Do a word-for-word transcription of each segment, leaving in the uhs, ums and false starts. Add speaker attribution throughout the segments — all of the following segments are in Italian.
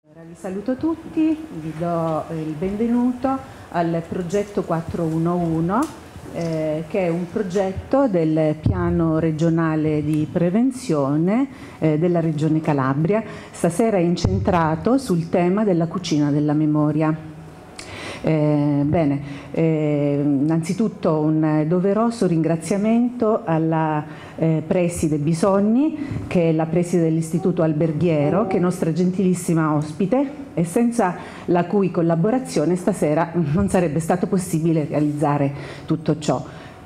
Speaker 1: Vi saluto tutti, vi do il benvenuto al progetto quattrocentouno, eh, che è un progetto del piano regionale di prevenzione eh, della Regione Calabria. Stasera è incentrato sul tema della cucina della memoria. Eh, bene, eh, innanzitutto un doveroso ringraziamento alla eh, preside Bisogni, che è la preside dell'Istituto Alberghiero, che è nostra gentilissima ospite e senza la cui collaborazione stasera non sarebbe stato possibile realizzare tutto ciò.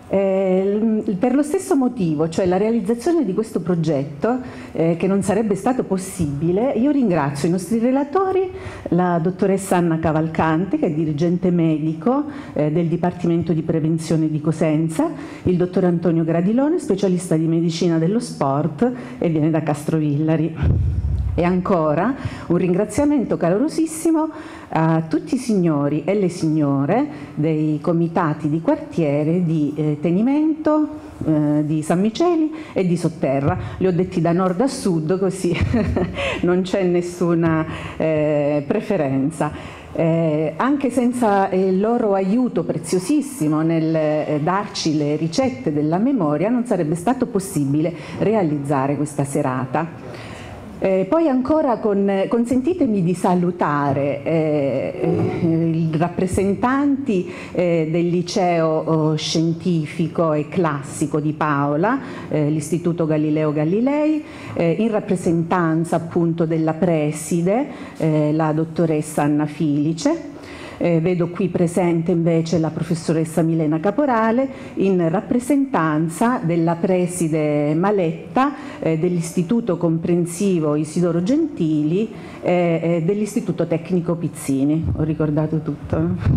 Speaker 1: Eh, per lo stesso motivo, cioè la realizzazione di questo progetto, eh, che non sarebbe stato possibile, io ringrazio i nostri relatori, la dottoressa Anna Cavalcanti, che è dirigente medico eh, del Dipartimento di Prevenzione di Cosenza, il dottor Antonio Gradilone, specialista di medicina dello sport e viene da Castrovillari. E ancora un ringraziamento calorosissimo a tutti i signori e le signore dei comitati di quartiere di eh, Tenimento, eh, di San Miceli e di Sotterra. Li ho detti da nord a sud, così non c'è nessuna eh, preferenza. Eh, anche senza il loro aiuto preziosissimo nel eh, darci le ricette della memoria non sarebbe stato possibile realizzare questa serata. Eh, poi ancora con, consentitemi di salutare eh, eh, i rappresentanti eh, del liceo oh, scientifico e classico di Paola, eh, l'Istituto Galileo Galilei, eh, in rappresentanza appunto della preside, eh, la dottoressa Anna Filice. Eh, vedo qui presente invece la professoressa Milena Caporale in rappresentanza della preside Maletta eh, dell'Istituto Comprensivo Isidoro Gentili e eh, dell'Istituto Tecnico Pizzini. Ho ricordato tutto?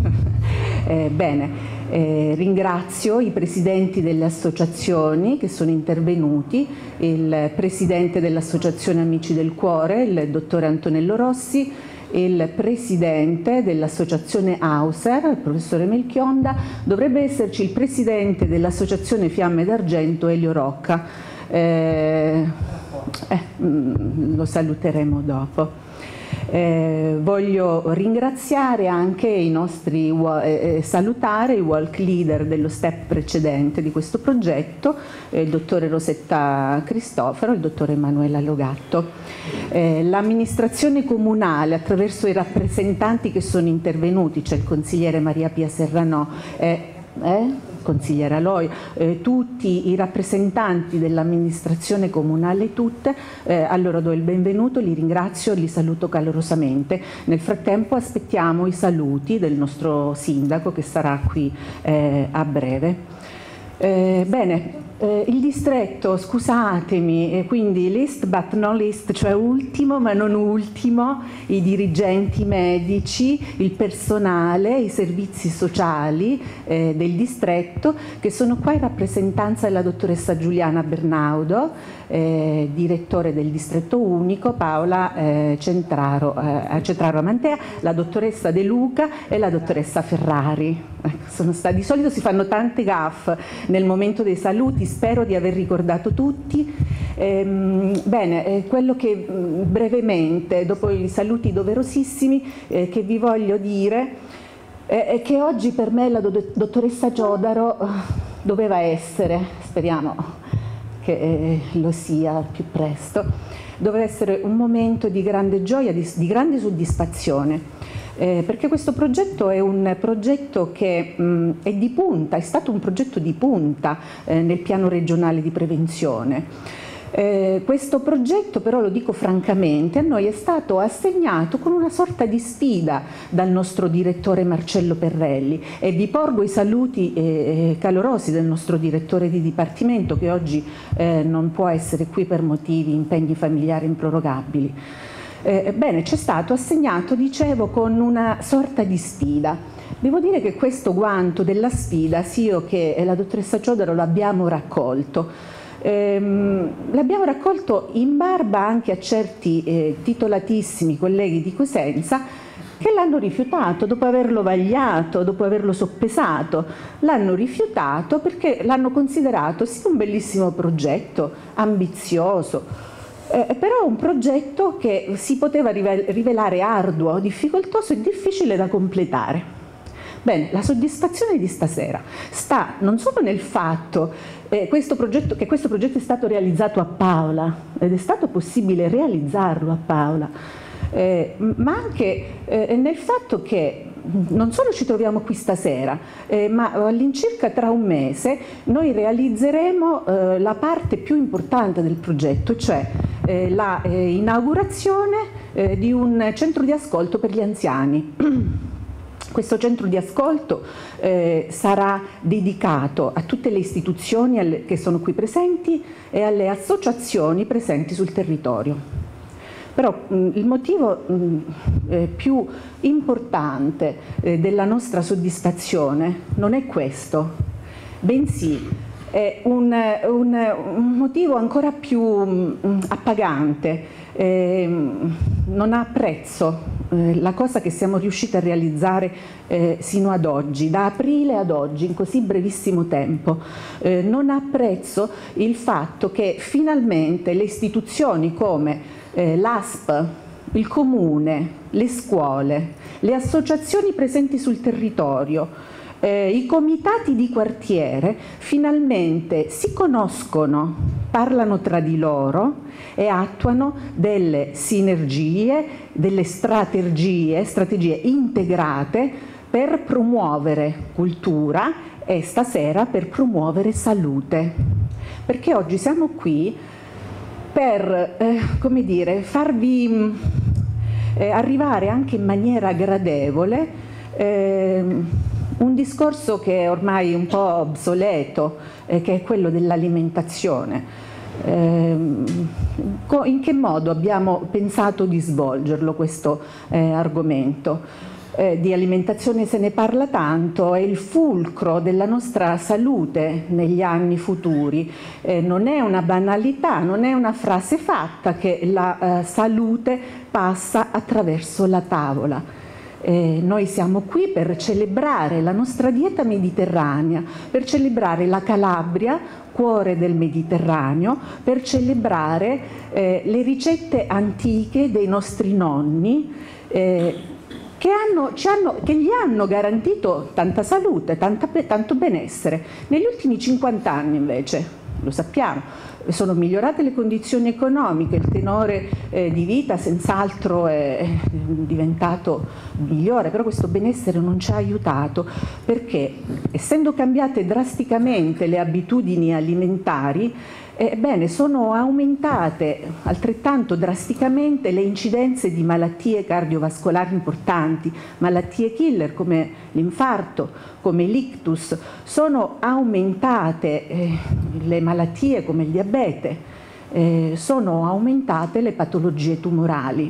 Speaker 1: eh, bene, eh, ringrazio i presidenti delle associazioni che sono intervenuti, il presidente dell'Associazione Amici del Cuore, il dottore Antonello Rossi, il presidente dell'associazione Auser, il professore Melchionda, dovrebbe esserci il presidente dell'associazione Fiamme d'Argento, Elio Rocca. Eh, eh, lo saluteremo dopo. Eh, voglio ringraziare anche i nostri, eh, salutare i walk leader dello step precedente di questo progetto, eh, il dottore Rosetta Cristoforo e il dottore Emanuela Logatto. Eh, l'amministrazione comunale, attraverso i rappresentanti che sono intervenuti, c'è il consigliere Maria Pia Serranò, eh, eh? consigliera Loi, eh, tutti i rappresentanti dell'amministrazione comunale tutte, eh, a loro do il benvenuto, li ringrazio, li saluto calorosamente. Nel frattempo aspettiamo i saluti del nostro sindaco che sarà qui eh, a breve. Eh, bene, eh, il distretto, scusatemi, eh, quindi list but not least, cioè ultimo ma non ultimo, i dirigenti medici, il personale, i servizi sociali eh, del distretto, che sono qua in rappresentanza della dottoressa Giuliana Bernaudo, eh, direttore del distretto unico, Paola eh, Centraro, eh, Centraro Amantea, la dottoressa De Luca e la dottoressa Ferrari. Sono stati, di solito si fanno tante gaffe nel momento dei saluti, spero di aver ricordato tutti. Ehm, bene, eh, quello che mh, brevemente, dopo i saluti doverosissimi, eh, che vi voglio dire eh, è che oggi per me la do dottoressa Giodaro eh, doveva essere, speriamo che eh, lo sia al più presto, doveva essere un momento di grande gioia, di, di grande soddisfazione. Eh, perché questo progetto è un progetto che mh, è di punta, è stato un progetto di punta eh, nel piano regionale di prevenzione. Eh, questo progetto, però lo dico francamente, a noi è stato assegnato con una sorta di sfida dal nostro direttore Marcello Perrelli, e vi porgo i saluti eh, calorosi del nostro direttore di dipartimento, che oggi eh, non può essere qui per motivi, impegni familiari improrogabili. Eh, bene, ci è stato assegnato, dicevo, con una sorta di sfida. Devo dire che questo guanto della sfida, sia io che la dottoressa Giodaro l'abbiamo raccolto. Ehm, l'abbiamo raccolto in barba anche a certi eh, titolatissimi colleghi di Cosenza che l'hanno rifiutato dopo averlo vagliato, dopo averlo soppesato. L'hanno rifiutato perché l'hanno considerato sì un bellissimo progetto, ambizioso, Eh, però un progetto che si poteva rivelare arduo, difficoltoso e difficile da completare. Bene, la soddisfazione di stasera sta non solo nel fatto eh, questo progetto, che questo progetto è stato realizzato a Paola ed è stato possibile realizzarlo a Paola, eh, ma anche eh, nel fatto che non solo ci troviamo qui stasera, eh, ma all'incirca tra un mese noi realizzeremo eh, la parte più importante del progetto, cioè eh, la eh, inaugurazione eh, di un centro di ascolto per gli anziani. Questo centro di ascolto eh, sarà dedicato a tutte le istituzioni alle, che sono qui presenti e alle associazioni presenti sul territorio. Però mh, il motivo mh, eh, più importante eh, della nostra soddisfazione non è questo, bensì è un, un, un motivo ancora più mh, appagante. Eh, non ha prezzo eh, la cosa che siamo riusciti a realizzare eh, sino ad oggi, da aprile ad oggi, in così brevissimo tempo. Eh, non ha prezzo il fatto che finalmente le istituzioni come eh, l'A S P, il Comune, le scuole, le associazioni presenti sul territorio, Eh, i comitati di quartiere finalmente si conoscono, parlano tra di loro e attuano delle sinergie, delle strategie, strategie integrate per promuovere cultura e stasera per promuovere salute. Perché oggi siamo qui per, eh, come dire, farvi eh, arrivare anche in maniera gradevole eh, un discorso che è ormai un po' obsoleto, eh, che è quello dell'alimentazione. Eh, in che modo abbiamo pensato di svolgerlo questo eh, argomento? Eh, di alimentazione se ne parla tanto, è il fulcro della nostra salute negli anni futuri. Eh, non è una banalità, non è una frase fatta che la eh, salute passa attraverso la tavola. Eh, noi siamo qui per celebrare la nostra dieta mediterranea, per celebrare la Calabria, cuore del Mediterraneo, per celebrare eh, le ricette antiche dei nostri nonni eh, che, hanno, ci hanno, che gli hanno garantito tanta salute, tanta, tanto benessere. Negli ultimi cinquanta anni invece, lo sappiamo, sono migliorate le condizioni economiche, il tenore eh, di vita senz'altro è diventato migliore, però questo benessere non ci ha aiutato perché, essendo cambiate drasticamente le abitudini alimentari, ebbene sono aumentate altrettanto drasticamente le incidenze di malattie cardiovascolari importanti, malattie killer come l'infarto, come l'ictus, sono aumentate eh, le malattie come il diabete, eh, sono aumentate le patologie tumorali.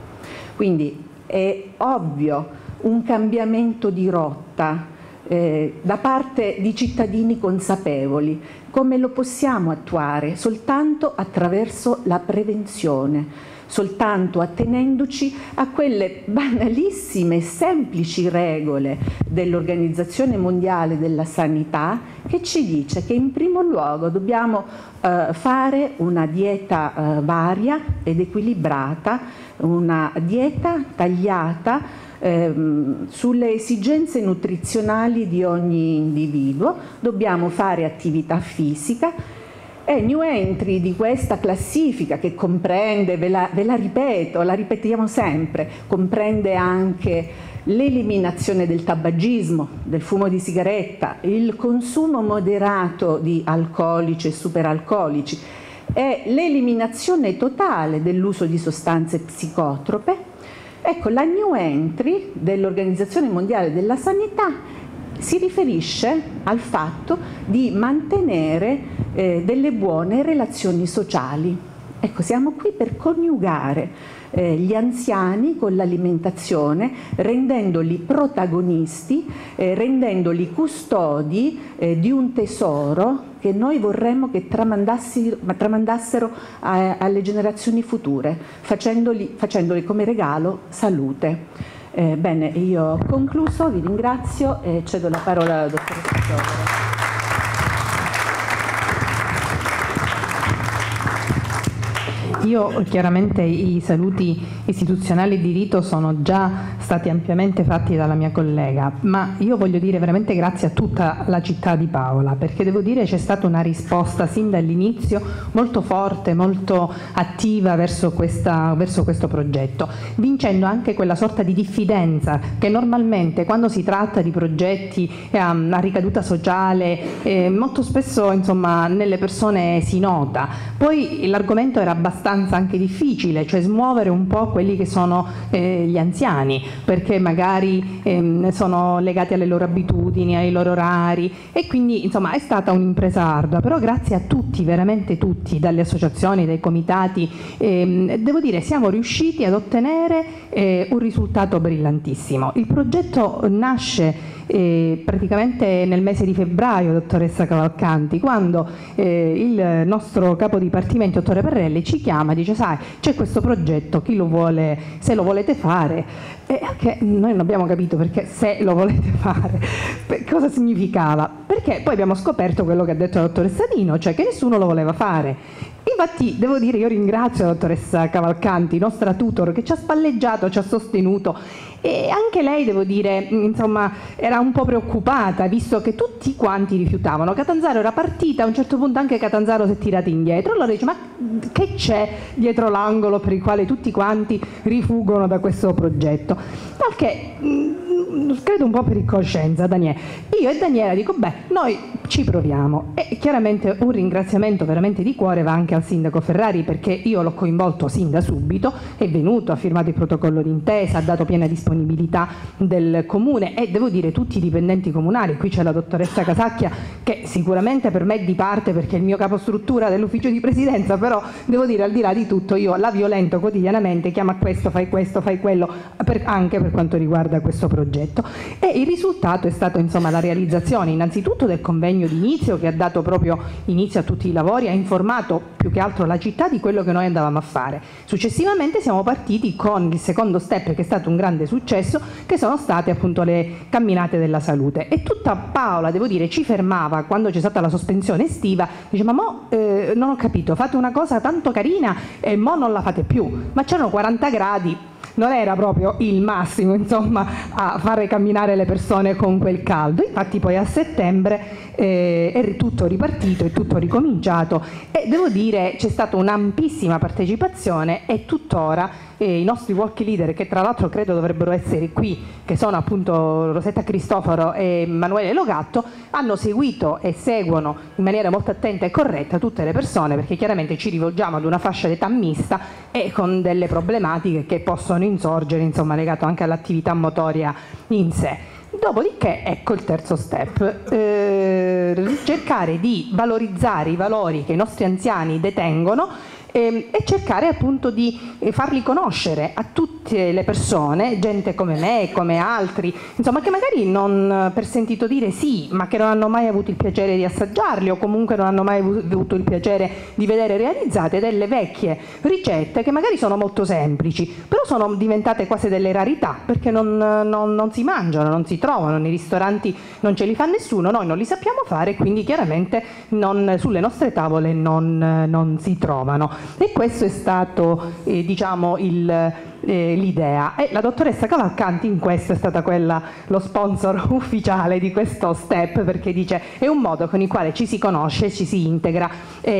Speaker 1: Quindi è ovvio un cambiamento di rotta eh, da parte di cittadini consapevoli. Come lo possiamo attuare? Soltanto attraverso la prevenzione, soltanto attenendoci a quelle banalissime e semplici regole dell'Organizzazione Mondiale della Sanità che ci dice che in primo luogo dobbiamo eh, fare una dieta eh, varia ed equilibrata, una dieta tagliata Ehm, sulle esigenze nutrizionali di ogni individuo, dobbiamo fare attività fisica e new entry di questa classifica che comprende, ve la, ve la ripeto, la ripetiamo sempre, comprende anche l'eliminazione del tabagismo, del fumo di sigaretta, il consumo moderato di alcolici e superalcolici e l'eliminazione totale dell'uso di sostanze psicotrope. Ecco, la new entry dell'Organizzazione Mondiale della Sanità si riferisce al fatto di mantenere eh, delle buone relazioni sociali. Ecco, siamo qui per coniugare eh, gli anziani con l'alimentazione, rendendoli protagonisti, eh, rendendoli custodi eh, di un tesoro che noi vorremmo che tramandassero a, alle generazioni future, facendoli, facendoli come regalo salute. Eh, bene, io ho concluso, vi ringrazio e cedo la parola alla dottoressa Giovere.
Speaker 2: io chiaramente i saluti istituzionali di rito sono già stati ampiamente fatti dalla mia collega, ma io voglio dire veramente grazie a tutta la città di Paola, perché devo dire c'è stata una risposta sin dall'inizio molto forte, molto attiva verso, questa, verso questo progetto, vincendo anche quella sorta di diffidenza che normalmente quando si tratta di progetti eh, a ricaduta sociale eh, molto spesso insomma nelle persone si nota. Poi l'argomento era abbastanza anche difficile, cioè smuovere un po' quelli che sono eh, gli anziani, perché magari ehm, sono legati alle loro abitudini, ai loro orari, e quindi insomma è stata un'impresa ardua, però grazie a tutti, veramente tutti, dalle associazioni, dai comitati, ehm, devo dire siamo riusciti ad ottenere eh, un risultato brillantissimo. Il progetto nasce Eh, praticamente nel mese di febbraio, dottoressa Cavalcanti, quando eh, il nostro capo dipartimento, dottore Perrelli, ci chiama e dice: sai, c'è questo progetto, chi lo vuole, se lo volete fare. E anche noi non abbiamo capito perché se lo volete fare, cosa significava, perché poi abbiamo scoperto quello che ha detto la dottoressa Dino, cioè che nessuno lo voleva fare. Infatti devo dire, io ringrazio la dottoressa Cavalcanti, nostra tutor, che ci ha spalleggiato, ci ha sostenuto, e anche lei, devo dire, insomma, era un po' preoccupata, visto che tutti quanti rifiutavano. Catanzaro era partita, a un certo punto anche Catanzaro si è tirata indietro, allora dice: ma che c'è dietro l'angolo per il quale tutti quanti rifuggono da questo progetto? Perché credo un po' per incoscienza, Daniele. Io e Daniela dico: beh, noi ci proviamo. E chiaramente un ringraziamento veramente di cuore va anche al sindaco Ferrari, perché io l'ho coinvolto sin da subito, è venuto, ha firmato il protocollo d'intesa, ha dato piena disponibilità del comune, e devo dire tutti i dipendenti comunali. Qui c'è la dottoressa Casacchia, che sicuramente per me è di parte perché è il mio capostruttura dell'ufficio di presidenza, però devo dire, al di là di tutto, io la violento quotidianamente, chiama questo, fai questo, fai quello, per, anche per quanto riguarda questo progetto. E il risultato è stato insomma la realizzazione innanzitutto del convegno di inizio, che ha dato proprio inizio a tutti i lavori, ha informato più che altro la città di quello che noi andavamo a fare. Successivamente siamo partiti con il secondo step, che è stato un grande successo, che sono state appunto le camminate della salute. E tutta Paola, devo dire, ci fermava quando c'è stata la sospensione estiva, dice: ma mo eh, non ho capito, fate una cosa tanto carina e mo non la fate più. Ma c'erano quaranta gradi, non era proprio il massimo insomma a fare camminare le persone con quel caldo. Infatti poi a settembre eh, è tutto ripartito, è tutto ricominciato, e devo dire c'è stata un'ampissima partecipazione, e tuttora eh, i nostri walk leader, che tra l'altro credo dovrebbero essere qui, che sono appunto Rosetta Cristoforo e Emanuele Logatto, hanno seguito e seguono in maniera molto attenta e corretta tutte le persone, perché chiaramente ci rivolgiamo ad una fascia d'età mista e con delle problematiche che possono insorgere, insomma, legato anche all'attività motoria in sé. Dopodiché ecco il terzo step, eh, cercare di valorizzare i valori che i nostri anziani detengono e, e cercare appunto di farli conoscere a tutte le persone, gente come me, come altri, insomma, che magari non per sentito dire sì, ma che non hanno mai avuto il piacere di assaggiarli, o comunque non hanno mai avuto il piacere di vedere realizzate delle vecchie ricette che magari sono molto semplici, però sono diventate quasi delle rarità, perché non, non, non si mangiano, non si trovano, nei ristoranti non ce li fa nessuno, noi non li sappiamo fare, quindi chiaramente non, sulle nostre tavole non, non si trovano. E questo è stato eh, diciamo il, eh, l'idea, e la dottoressa Cavalcanti in questo è stata quella, lo sponsor ufficiale di questo step, perché dice è un modo con il quale ci si conosce, ci si integra,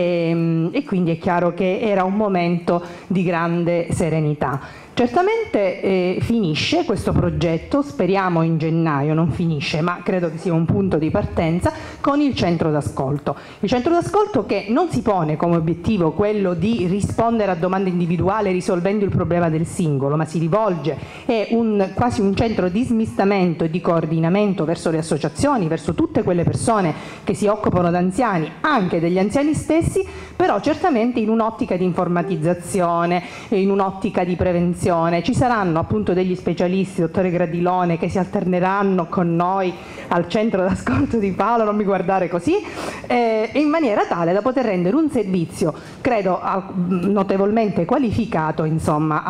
Speaker 2: e, e quindi è chiaro che era un momento di grande serenità. Certamente eh, finisce questo progetto, speriamo in gennaio, non finisce, ma credo che sia un punto di partenza, con il centro d'ascolto. Il centro d'ascolto che non si pone come obiettivo quello di rispondere a domande individuali risolvendo il problema del singolo, ma si rivolge, è un, quasi un centro di smistamento e di coordinamento verso le associazioni, verso tutte quelle persone che si occupano d'anziani, anche degli anziani stessi, però certamente in un'ottica di informatizzazione, in un'ottica di prevenzione. Ci saranno appunto degli specialisti, dottore Gradilone, che si alterneranno con noi al centro d'ascolto di Paola, non mi guardare così, eh, in maniera tale da poter rendere un servizio, credo, notevolmente qualificato, insomma, alla nostra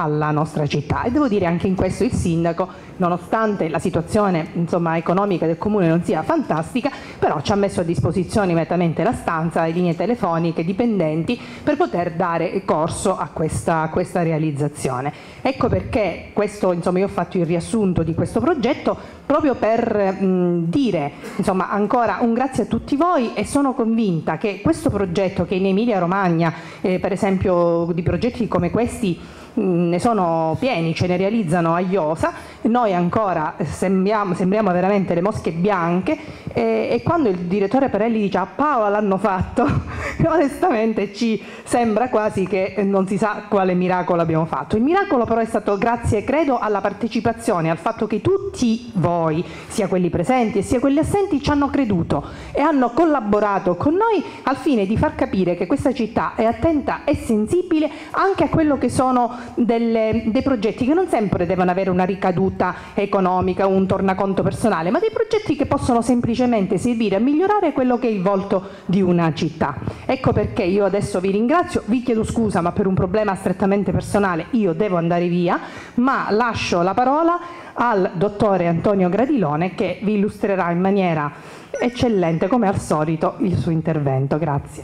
Speaker 2: nostra città. E devo dire anche in questo il sindaco, nonostante la situazione insomma, economica del comune non sia fantastica, però ci ha messo a disposizione immediatamente la stanza, le linee telefoniche, dipendenti, per poter dare corso a questa, a questa realizzazione. Ecco perché questo, insomma, io ho fatto il riassunto di questo progetto proprio per mh, dire insomma, ancora un grazie a tutti voi, e sono convinta che questo progetto, che in Emilia Romagna eh, per esempio di progetti come questi ne sono pieni, ce ne realizzano a iosa, noi ancora sembriamo, sembriamo veramente le mosche bianche, e, e quando il direttore Perelli dice a Paola l'hanno fatto, onestamente ci sembra quasi che non si sa quale miracolo abbiamo fatto. Il miracolo però è stato grazie, credo, alla partecipazione, al fatto che tutti voi, sia quelli presenti sia quelli assenti, ci hanno creduto e hanno collaborato con noi al fine di far capire che questa città è attenta e sensibile anche a quello che sono Delle, dei progetti che non sempre devono avere una ricaduta economica, un tornaconto personale, ma dei progetti che possono semplicemente servire a migliorare quello che è il volto di una città. Ecco perché io adesso vi ringrazio, vi chiedo scusa, ma per un problema strettamente personale io devo andare via, ma lascio la parola al dottore Antonio Gradilone, che vi illustrerà in maniera eccellente, come al solito, il suo intervento. Grazie.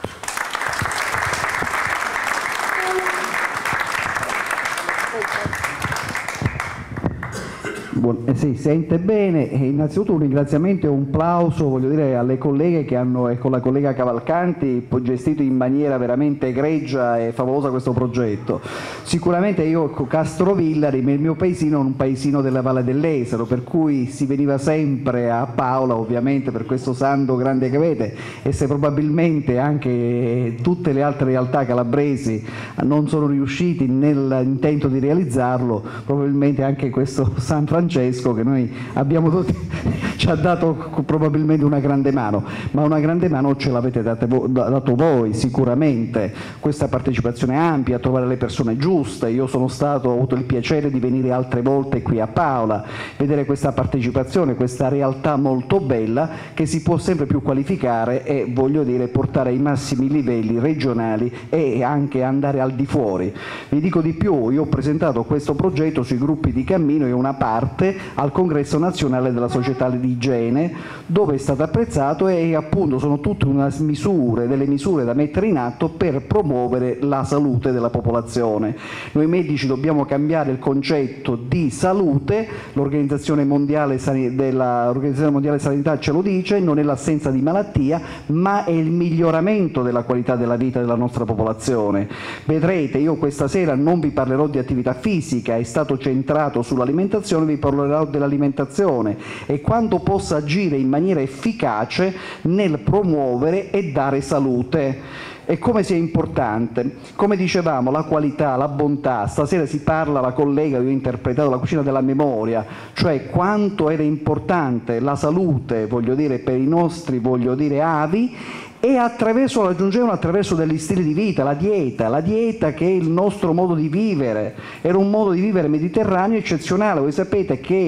Speaker 3: Buon, eh, si sente bene, e innanzitutto un ringraziamento e un plauso, voglio dire, alle colleghe che hanno, e con la collega Cavalcanti, gestito in maniera veramente egregia e favolosa questo progetto. Sicuramente io, Castrovillari, il mio paesino è un paesino della Valle dell'Esero, per cui si veniva sempre a Paola, ovviamente per questo santo grande che avete, e se probabilmente anche tutte le altre realtà calabresi non sono riusciti nell'intento di realizzarlo, probabilmente anche questo San Francesco che noi abbiamo tutti, ci ha dato probabilmente una grande mano, ma una grande mano ce l'avete dato voi sicuramente, questa partecipazione ampia, a trovare le persone giuste. Io sono stato, ho avuto il piacere di venire altre volte qui a Paola, vedere questa partecipazione, questa realtà molto bella che si può sempre più qualificare e, voglio dire, portare ai massimi livelli regionali e anche andare al di fuori. Vi dico di più, io ho presentato questo progetto sui gruppi di cammino e una parte al Congresso Nazionale della Società di Igiene, dove è stato apprezzato, e appunto sono tutte una misure, delle misure da mettere in atto per promuovere la salute della popolazione. Noi medici dobbiamo cambiare il concetto di salute, l'Organizzazione Mondiale della Organizzazione Mondiale Sanità ce lo dice, non è l'assenza di malattia, ma è il miglioramento della qualità della vita della nostra popolazione. Vedrete, io questa sera non vi parlerò di attività fisica, è stato centrato sull'alimentazione, vi parlerò dell'alimentazione e quanto possa agire in maniera efficace nel promuovere e dare salute. E come sia importante, come dicevamo, la qualità, la bontà. Stasera si parla, la collega, io ho interpretato la cucina della memoria, cioè quanto era importante la salute, voglio dire, per i nostri, voglio dire, avi, e attraverso, lo aggiungevano attraverso degli stili di vita, la dieta, la dieta che è il nostro modo di vivere, era un modo di vivere mediterraneo eccezionale. Voi sapete che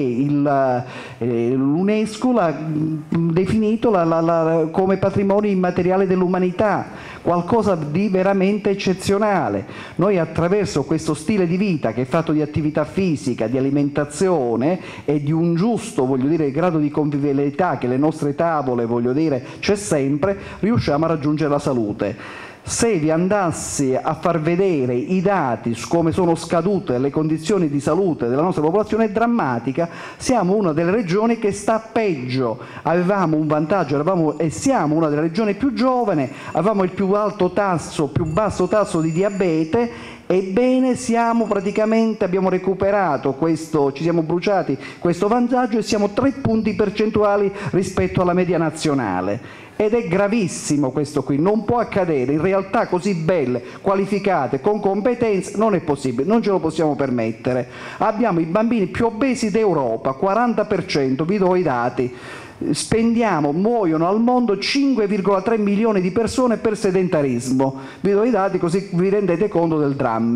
Speaker 3: eh, l'UNESCO l'ha definito la, la, la, come patrimonio immateriale dell'umanità, qualcosa di veramente eccezionale. Noi attraverso questo stile di vita che è fatto di attività fisica, di alimentazione e di un giusto, voglio dire, grado di convivialità che le nostre tavole, voglio dire, c'è sempre, riusciamo a raggiungere la salute. Se vi andassi a far vedere i dati su come sono scadute le condizioni di salute della nostra popolazione, è drammatica. Siamo una delle regioni che sta peggio, avevamo un vantaggio, eravamo e siamo una delle regioni più giovani, avevamo il più alto tasso, più basso tasso di diabete. Ebbene, siamo praticamente, abbiamo recuperato questo, ci siamo bruciati questo vantaggio e siamo tre punti percentuali rispetto alla media nazionale. Ed è gravissimo questo qui, non può accadere in realtà così belle, qualificate, con competenze, non è possibile, non ce lo possiamo permettere. Abbiamo i bambini più obesi d'Europa, quaranta per cento, vi do i dati. Spendiamo, muoiono al mondo cinque virgola tre milioni di persone per sedentarismo. Vi do i dati così vi rendete conto del dramma.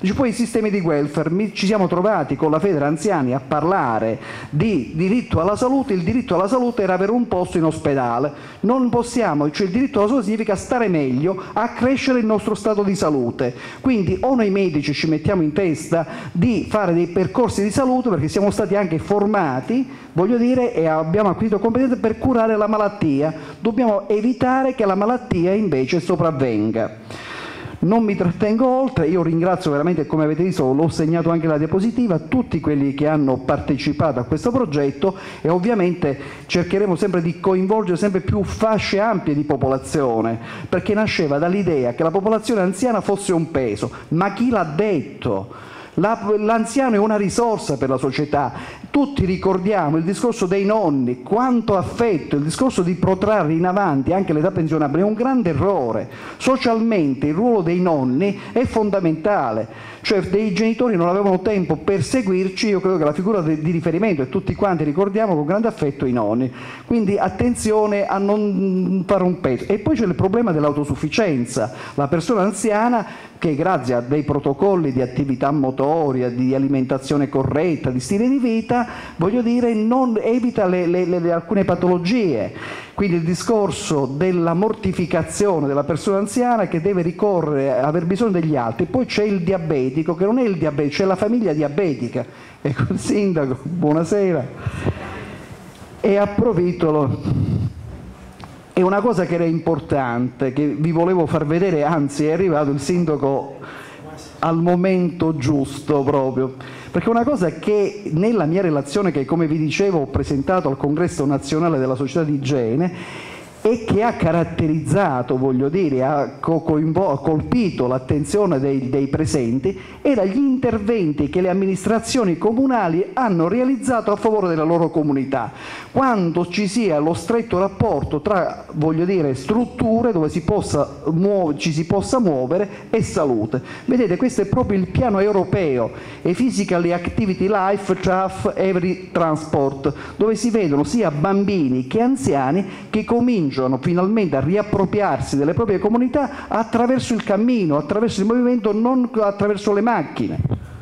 Speaker 3: Dice, poi i sistemi di welfare, mi, ci siamo trovati con la Federa Anziani a parlare di diritto alla salute. Il diritto alla salute era avere un posto in ospedale, non possiamo, cioè il diritto alla salute significa stare meglio, accrescere il nostro stato di salute, quindi o noi medici ci mettiamo in testa di fare dei percorsi di salute, perché siamo stati anche formati, voglio dire, e abbiamo acquisito competenze per curare la malattia, dobbiamo evitare che la malattia invece sopravvenga. Non mi trattengo oltre, io ringrazio veramente, come avete visto l'ho segnato anche la diapositiva, tutti quelli che hanno partecipato a questo progetto, e ovviamente cercheremo sempre di coinvolgere sempre più fasce ampie di popolazione, perché nasceva dall'idea che la popolazione anziana fosse un peso. Ma chi l'ha detto? L'anziano è una risorsa per la società. Tutti ricordiamo il discorso dei nonni, quanto affetto, il discorso di protrarre in avanti anche l'età pensionabile è un grande errore. Socialmente il ruolo dei nonni è fondamentale, cioè dei genitori non avevano tempo per seguirci, io credo che la figura di riferimento, e tutti quanti ricordiamo con grande affetto i nonni, quindi attenzione a non fare un peso. E poi c'è il problema dell'autosufficienza, la persona anziana che grazie a dei protocolli di attività motoria, di alimentazione corretta, di stile di vita, voglio dire, non evita le, le, le, alcune patologie. Quindi il discorso della mortificazione della persona anziana che deve ricorrere, aver bisogno degli altri. Poi c'è il diabetico, che non è il diabetico, c'è la famiglia diabetica. Ecco, il sindaco, buonasera. E approfitto. È una cosa che era importante, che vi volevo far vedere, anzi è arrivato il sindaco al momento giusto proprio, perché una cosa che nella mia relazione, che come vi dicevo ho presentato al Congresso Nazionale della Società di Igiene, e che ha caratterizzato, voglio dire, ha, ha colpito l'attenzione dei, dei presenti, era gli interventi che le amministrazioni comunali hanno realizzato a favore della loro comunità, quando ci sia lo stretto rapporto tra, voglio dire, strutture dove si possa muove, ci si possa muovere e salute. Vedete, questo è proprio il piano europeo, e Physically Activity Life Traff Every Transport, dove si vedono sia bambini che anziani che cominciano finalmente a riappropriarsi delle proprie comunità attraverso il cammino, attraverso il movimento, non attraverso le macchine.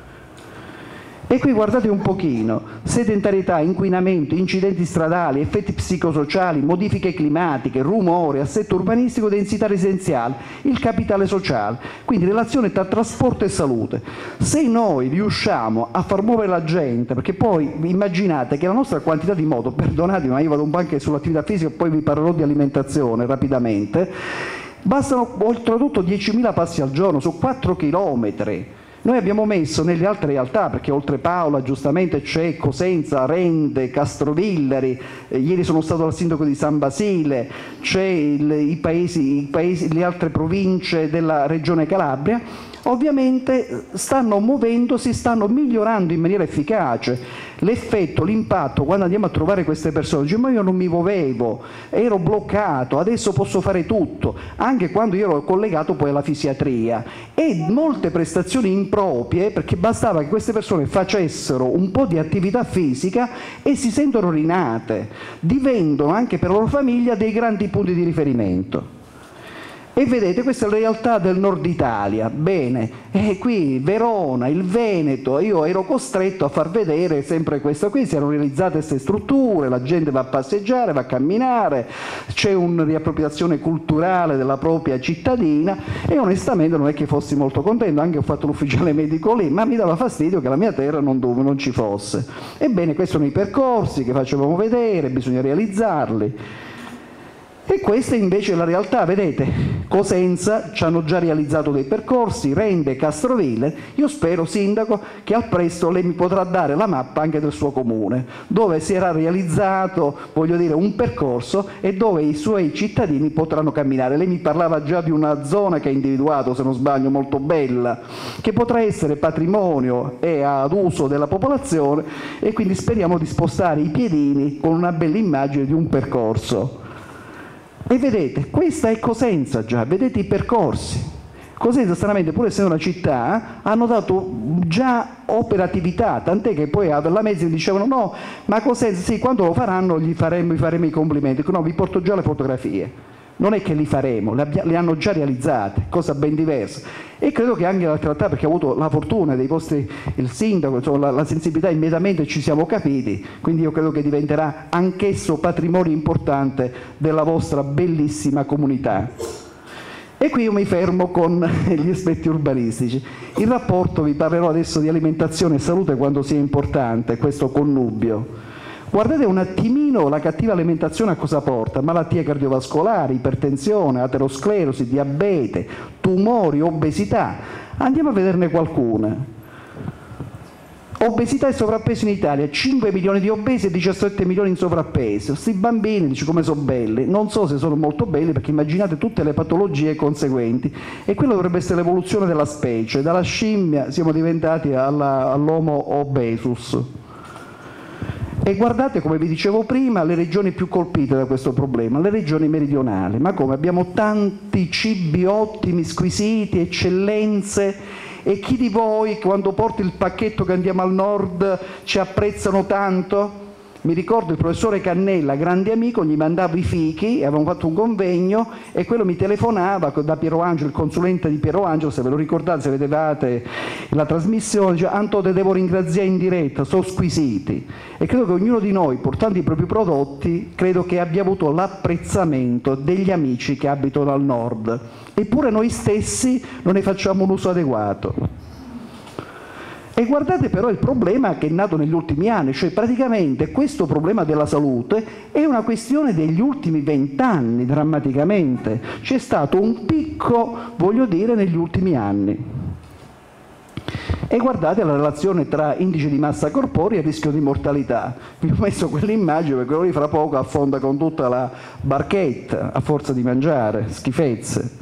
Speaker 3: E qui guardate un pochino: sedentarietà, inquinamento, incidenti stradali, effetti psicosociali, modifiche climatiche, rumore, assetto urbanistico, densità residenziale, il capitale sociale, quindi relazione tra trasporto e salute. Se noi riusciamo a far muovere la gente, perché poi immaginate che la nostra quantità di moto, perdonatemi ma io vado un po' anche sull'attività fisica, poi vi parlerò di alimentazione rapidamente, bastano oltretutto diecimila passi al giorno su quattro chilometri. Noi abbiamo messo nelle altre realtà, perché oltre Paola giustamente c'è Cosenza, Rende, Castrovillari, eh, ieri sono stato al sindaco di San Basile, c'è il, i paesi, i paesi, le altre province della regione Calabria, ovviamente stanno muovendosi, stanno migliorando in maniera efficace. L'effetto, l'impatto, quando andiamo a trovare queste persone, dice, ma io non mi muovevo, ero bloccato, adesso posso fare tutto, anche quando io ero collegato poi alla fisiatria, e molte prestazioni improprie, perché bastava che queste persone facessero un po' di attività fisica e si sentono rinate, diventano anche per la loro famiglia dei grandi punti di riferimento. E vedete, questa è la realtà del nord Italia. Bene, e qui Verona, il Veneto, io ero costretto a far vedere sempre questo qui, si erano realizzate queste strutture, la gente va a passeggiare, va a camminare, c'è una riappropriazione culturale della propria cittadina, e onestamente non è che fossi molto contento, anche ho fatto l'ufficiale medico lì, ma mi dava fastidio che la mia terra non, dove, non ci fosse. Ebbene, questi sono i percorsi che facevamo vedere, bisogna realizzarli. E questa invece è la realtà, vedete, Cosenza ci hanno già realizzato dei percorsi, Rende, Castroville. Io spero, sindaco, che al presto lei mi potrà dare la mappa anche del suo comune, dove si era realizzato, voglio dire, un percorso e dove i suoi cittadini potranno camminare. Lei mi parlava già di una zona che ha individuato, se non sbaglio, molto bella, che potrà essere patrimonio e ad uso della popolazione, e quindi speriamo di spostare i piedini con una bella immagine di un percorso. E vedete, questa è Cosenza già, vedete i percorsi. Cosenza, stranamente, pur essendo una città, hanno dato già operatività, tant'è che poi alla mezza mi dicevano no, ma Cosenza sì, quando lo faranno gli faremo, gli faremo i complimenti. No, vi porto già le fotografie. non è che li faremo, li hanno già realizzati, cosa ben diversa. E credo che anche l'altra realtà, perché ho avuto la fortuna dei vostri, il sindaco, insomma, la, la sensibilità, immediatamente ci siamo capiti, quindi io credo che diventerà anch'esso patrimonio importante della vostra bellissima comunità. E qui io mi fermo con gli aspetti urbanistici. Il rapporto, vi parlerò adesso di alimentazione e salute quando sia importante, questo connubio. Guardate un attimino la cattiva alimentazione a cosa porta: malattie cardiovascolari, ipertensione, aterosclerosi, diabete, tumori, obesità. Andiamo a vederne qualcuna. Obesità e sovrappeso in Italia, cinque milioni di obesi e diciassette milioni in sovrappeso. Questi bambini, dice, come sono belli. Non so se sono molto belli, perché immaginate tutte le patologie conseguenti. E quella dovrebbe essere l'evoluzione della specie. Dalla scimmia siamo diventati all'Homo obesus. E guardate, come vi dicevo prima, le regioni più colpite da questo problema, le regioni meridionali. Ma come? Abbiamo tanti cibi ottimi, squisiti, eccellenze, e chi di voi, quando porti il pacchetto che andiamo al nord, ci apprezzano tanto? Mi ricordo il professore Cannella, grande amico, gli mandavo i fichi, avevamo fatto un convegno e quello mi telefonava da Piero Angelo, il consulente di Piero Angelo, se ve lo ricordate, se vedevate la trasmissione, diceva: Anto, te devo ringraziare in diretta, sono squisiti. E credo che ognuno di noi, portando i propri prodotti, credo che abbia avuto l'apprezzamento degli amici che abitano al nord. Eppure noi stessi non ne facciamo un uso adeguato. E guardate però il problema che è nato negli ultimi anni, cioè praticamente questo problema della salute è una questione degli ultimi vent'anni, drammaticamente. C'è stato un picco, voglio dire, negli ultimi anni. E guardate la relazione tra indice di massa corporea e rischio di mortalità. Vi ho messo quell'immagine perché lui fra poco affonda con tutta la barchetta a forza di mangiare schifezze.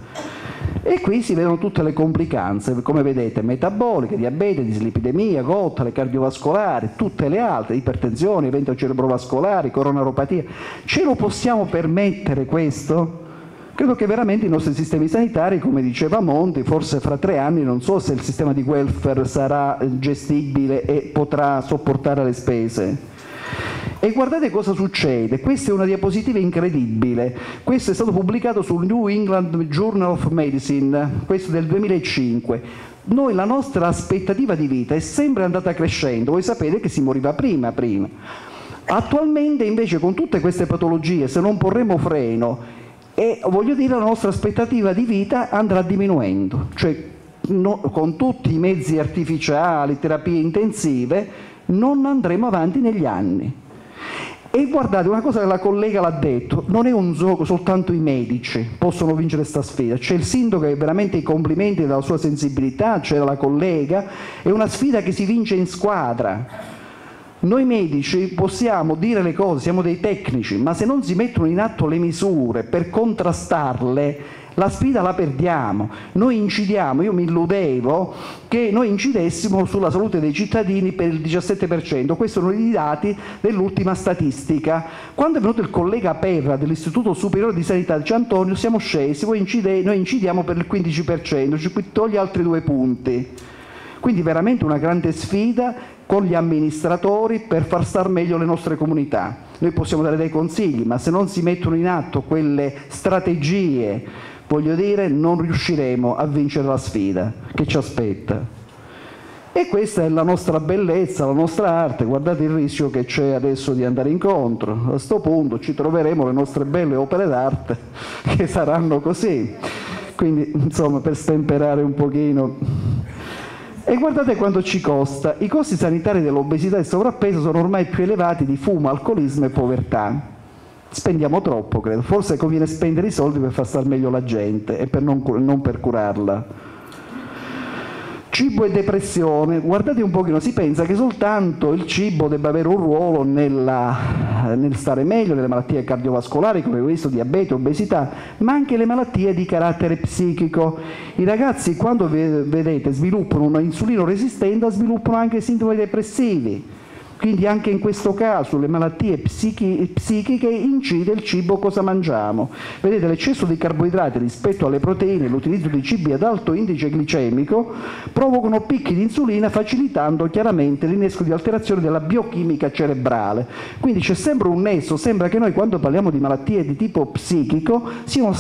Speaker 3: E qui si vedono tutte le complicanze, come vedete, metaboliche, diabete, dislipidemia, gotale, cardiovascolari, tutte le altre, ipertensione, eventi cerebrovascolari, coronaropatia. Ce lo possiamo permettere questo? Credo che veramente i nostri sistemi sanitari, come diceva Monti, forse fra tre anni non so se il sistema di welfare sarà gestibile e potrà sopportare le spese. E guardate cosa succede, questa è una diapositiva incredibile, questo è stato pubblicato sul New England Journal of Medicine, questo del duemilacinque. Noi, la nostra aspettativa di vita è sempre andata crescendo, voi sapete che si moriva prima, prima. Attualmente invece con tutte queste patologie, se non porremo freno, e voglio dire la nostra aspettativa di vita andrà diminuendo, cioè no, con tutti i mezzi artificiali, terapie intensive, non andremo avanti negli anni. E guardate, una cosa che la collega l'ha detto, non è un gioco, soltanto i medici possono vincere questa sfida, c'è il sindaco che veramente i complimenti della sua sensibilità, c'è la collega, è una sfida che si vince in squadra. Noi medici possiamo dire le cose, siamo dei tecnici, ma se non si mettono in atto le misure per contrastarle, la sfida la perdiamo. Noi incidiamo, io mi illudevo che noi incidessimo sulla salute dei cittadini per il diciassette per cento, questi sono i dati dell'ultima statistica. Quando è venuto il collega Perra dell'Istituto Superiore di Sanità, dice: Antonio, siamo scesi, voi incide, noi incidiamo per il quindici per cento, ci toglie altri due punti. Quindi veramente una grande sfida con gli amministratori per far star meglio le nostre comunità. Noi possiamo dare dei consigli, ma se non si mettono in atto quelle strategie, voglio dire, non riusciremo a vincere la sfida che ci aspetta. E questa è la nostra bellezza, la nostra arte. Guardate il rischio che c'è adesso di andare incontro. A questo punto ci troveremo le nostre belle opere d'arte che saranno così. Quindi, insomma, per stemperare un pochino. E guardate quanto ci costa. I costi sanitari dell'obesità e sovrappeso sono ormai più elevati di fumo, alcolismo e povertà. Spendiamo troppo, credo. Forse conviene spendere i soldi per far star meglio la gente e per non, non per curarla. Cibo e depressione. Guardate un pochino, si pensa che soltanto il cibo debba avere un ruolo nella, nel stare meglio, nelle malattie cardiovascolari come questo, diabete, obesità, ma anche le malattie di carattere psichico. I ragazzi, quando vedete sviluppano una insulino resistente, sviluppano anche sintomi depressivi. Quindi anche in questo caso le malattie psichi psichiche incide il cibo cosa mangiamo. Vedete, l'eccesso di carboidrati rispetto alle proteine e l'utilizzo di cibi ad alto indice glicemico provocano picchi di insulina, facilitando chiaramente l'innesco di alterazioni della biochimica cerebrale. Quindi c'è sempre un nesso, sembra che noi quando parliamo di malattie di tipo psichico siano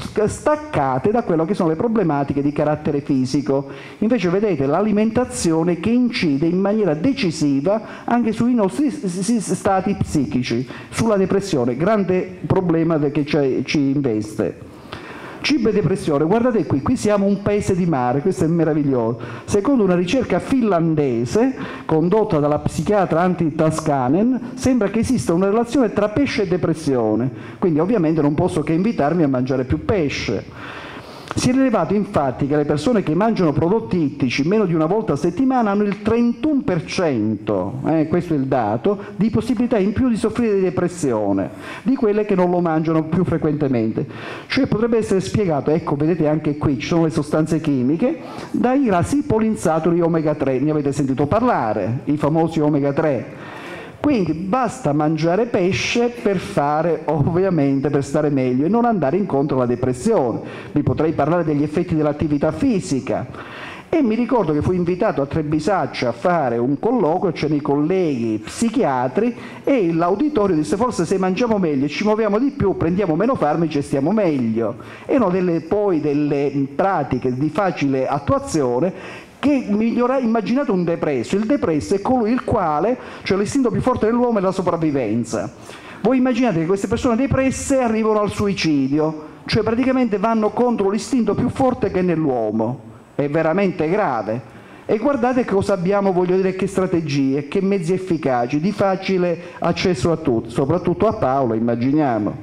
Speaker 3: staccate da quello che sono le problematiche di carattere fisico. Invece vedete l'alimentazione che incide in maniera decisiva anche sui nostri stati psichici, sulla depressione, grande problema che ci investe. Cibo e depressione, guardate qui, qui siamo un paese di mare, questo è meraviglioso. Secondo una ricerca finlandese condotta dalla psichiatra Antti Tanskanen, sembra che esista una relazione tra pesce e depressione, quindi ovviamente non posso che invitarmi a mangiare più pesce. Si è rilevato infatti che le persone che mangiano prodotti ittici meno di una volta a settimana hanno il trentuno per cento, eh, questo è il dato, di possibilità in più di soffrire di depressione, di quelle che non lo mangiano più frequentemente. Cioè potrebbe essere spiegato, ecco vedete anche qui ci sono le sostanze chimiche, dai grassi polinsaturi omega tre, ne avete sentito parlare, i famosi omega tre. Quindi basta mangiare pesce per fare, ovviamente, per stare meglio e non andare incontro alla depressione. Vi potrei parlare degli effetti dell'attività fisica. E mi ricordo che fui invitato a Trebisaccia a fare un colloquio, c'erano i colleghi psichiatri e l'auditorio disse forse se mangiamo meglio e ci muoviamo di più, prendiamo meno farmaci e stiamo meglio. Erano delle, poi delle pratiche di facile attuazione che migliora, immaginate un depresso, il depresso è colui il quale, cioè l'istinto più forte dell'uomo è la sopravvivenza. Voi immaginate che queste persone depresse arrivano al suicidio, cioè praticamente vanno contro l'istinto più forte che è nell'uomo, è veramente grave. E guardate cosa abbiamo, voglio dire, che strategie, che mezzi efficaci, di facile accesso a tutti, soprattutto a Paolo, immaginiamo.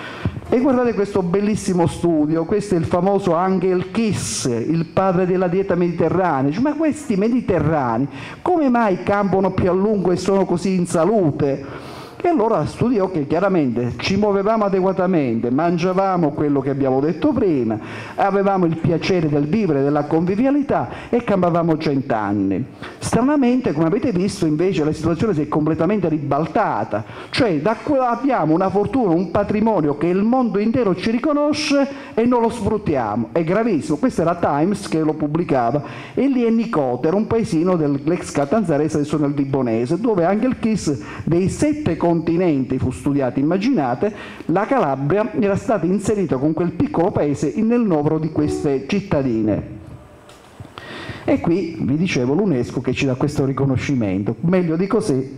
Speaker 3: E guardate questo bellissimo studio, questo è il famoso Angel Kiss, il padre della dieta mediterranea. Dice, ma questi mediterranei come mai campano più a lungo e sono così in salute? E allora studiò che chiaramente ci muovevamo adeguatamente, mangiavamo quello che abbiamo detto prima, avevamo il piacere del vivere, della convivialità e campavamo cent'anni. Stranamente, come avete visto, invece la situazione si è completamente ribaltata, cioè da abbiamo una fortuna, un patrimonio che il mondo intero ci riconosce e non lo sfruttiamo, è gravissimo. Questo era Times che lo pubblicava e lì è Nicotera, un paesino dell'ex Catanzarese, adesso nel Vibonese, dove anche il Kiss dei sette continenti fu studiato. Immaginate, la Calabria era stata inserita con quel piccolo paese nel novero di queste cittadine. E qui vi dicevo l'UNESCO che ci dà questo riconoscimento, meglio di così.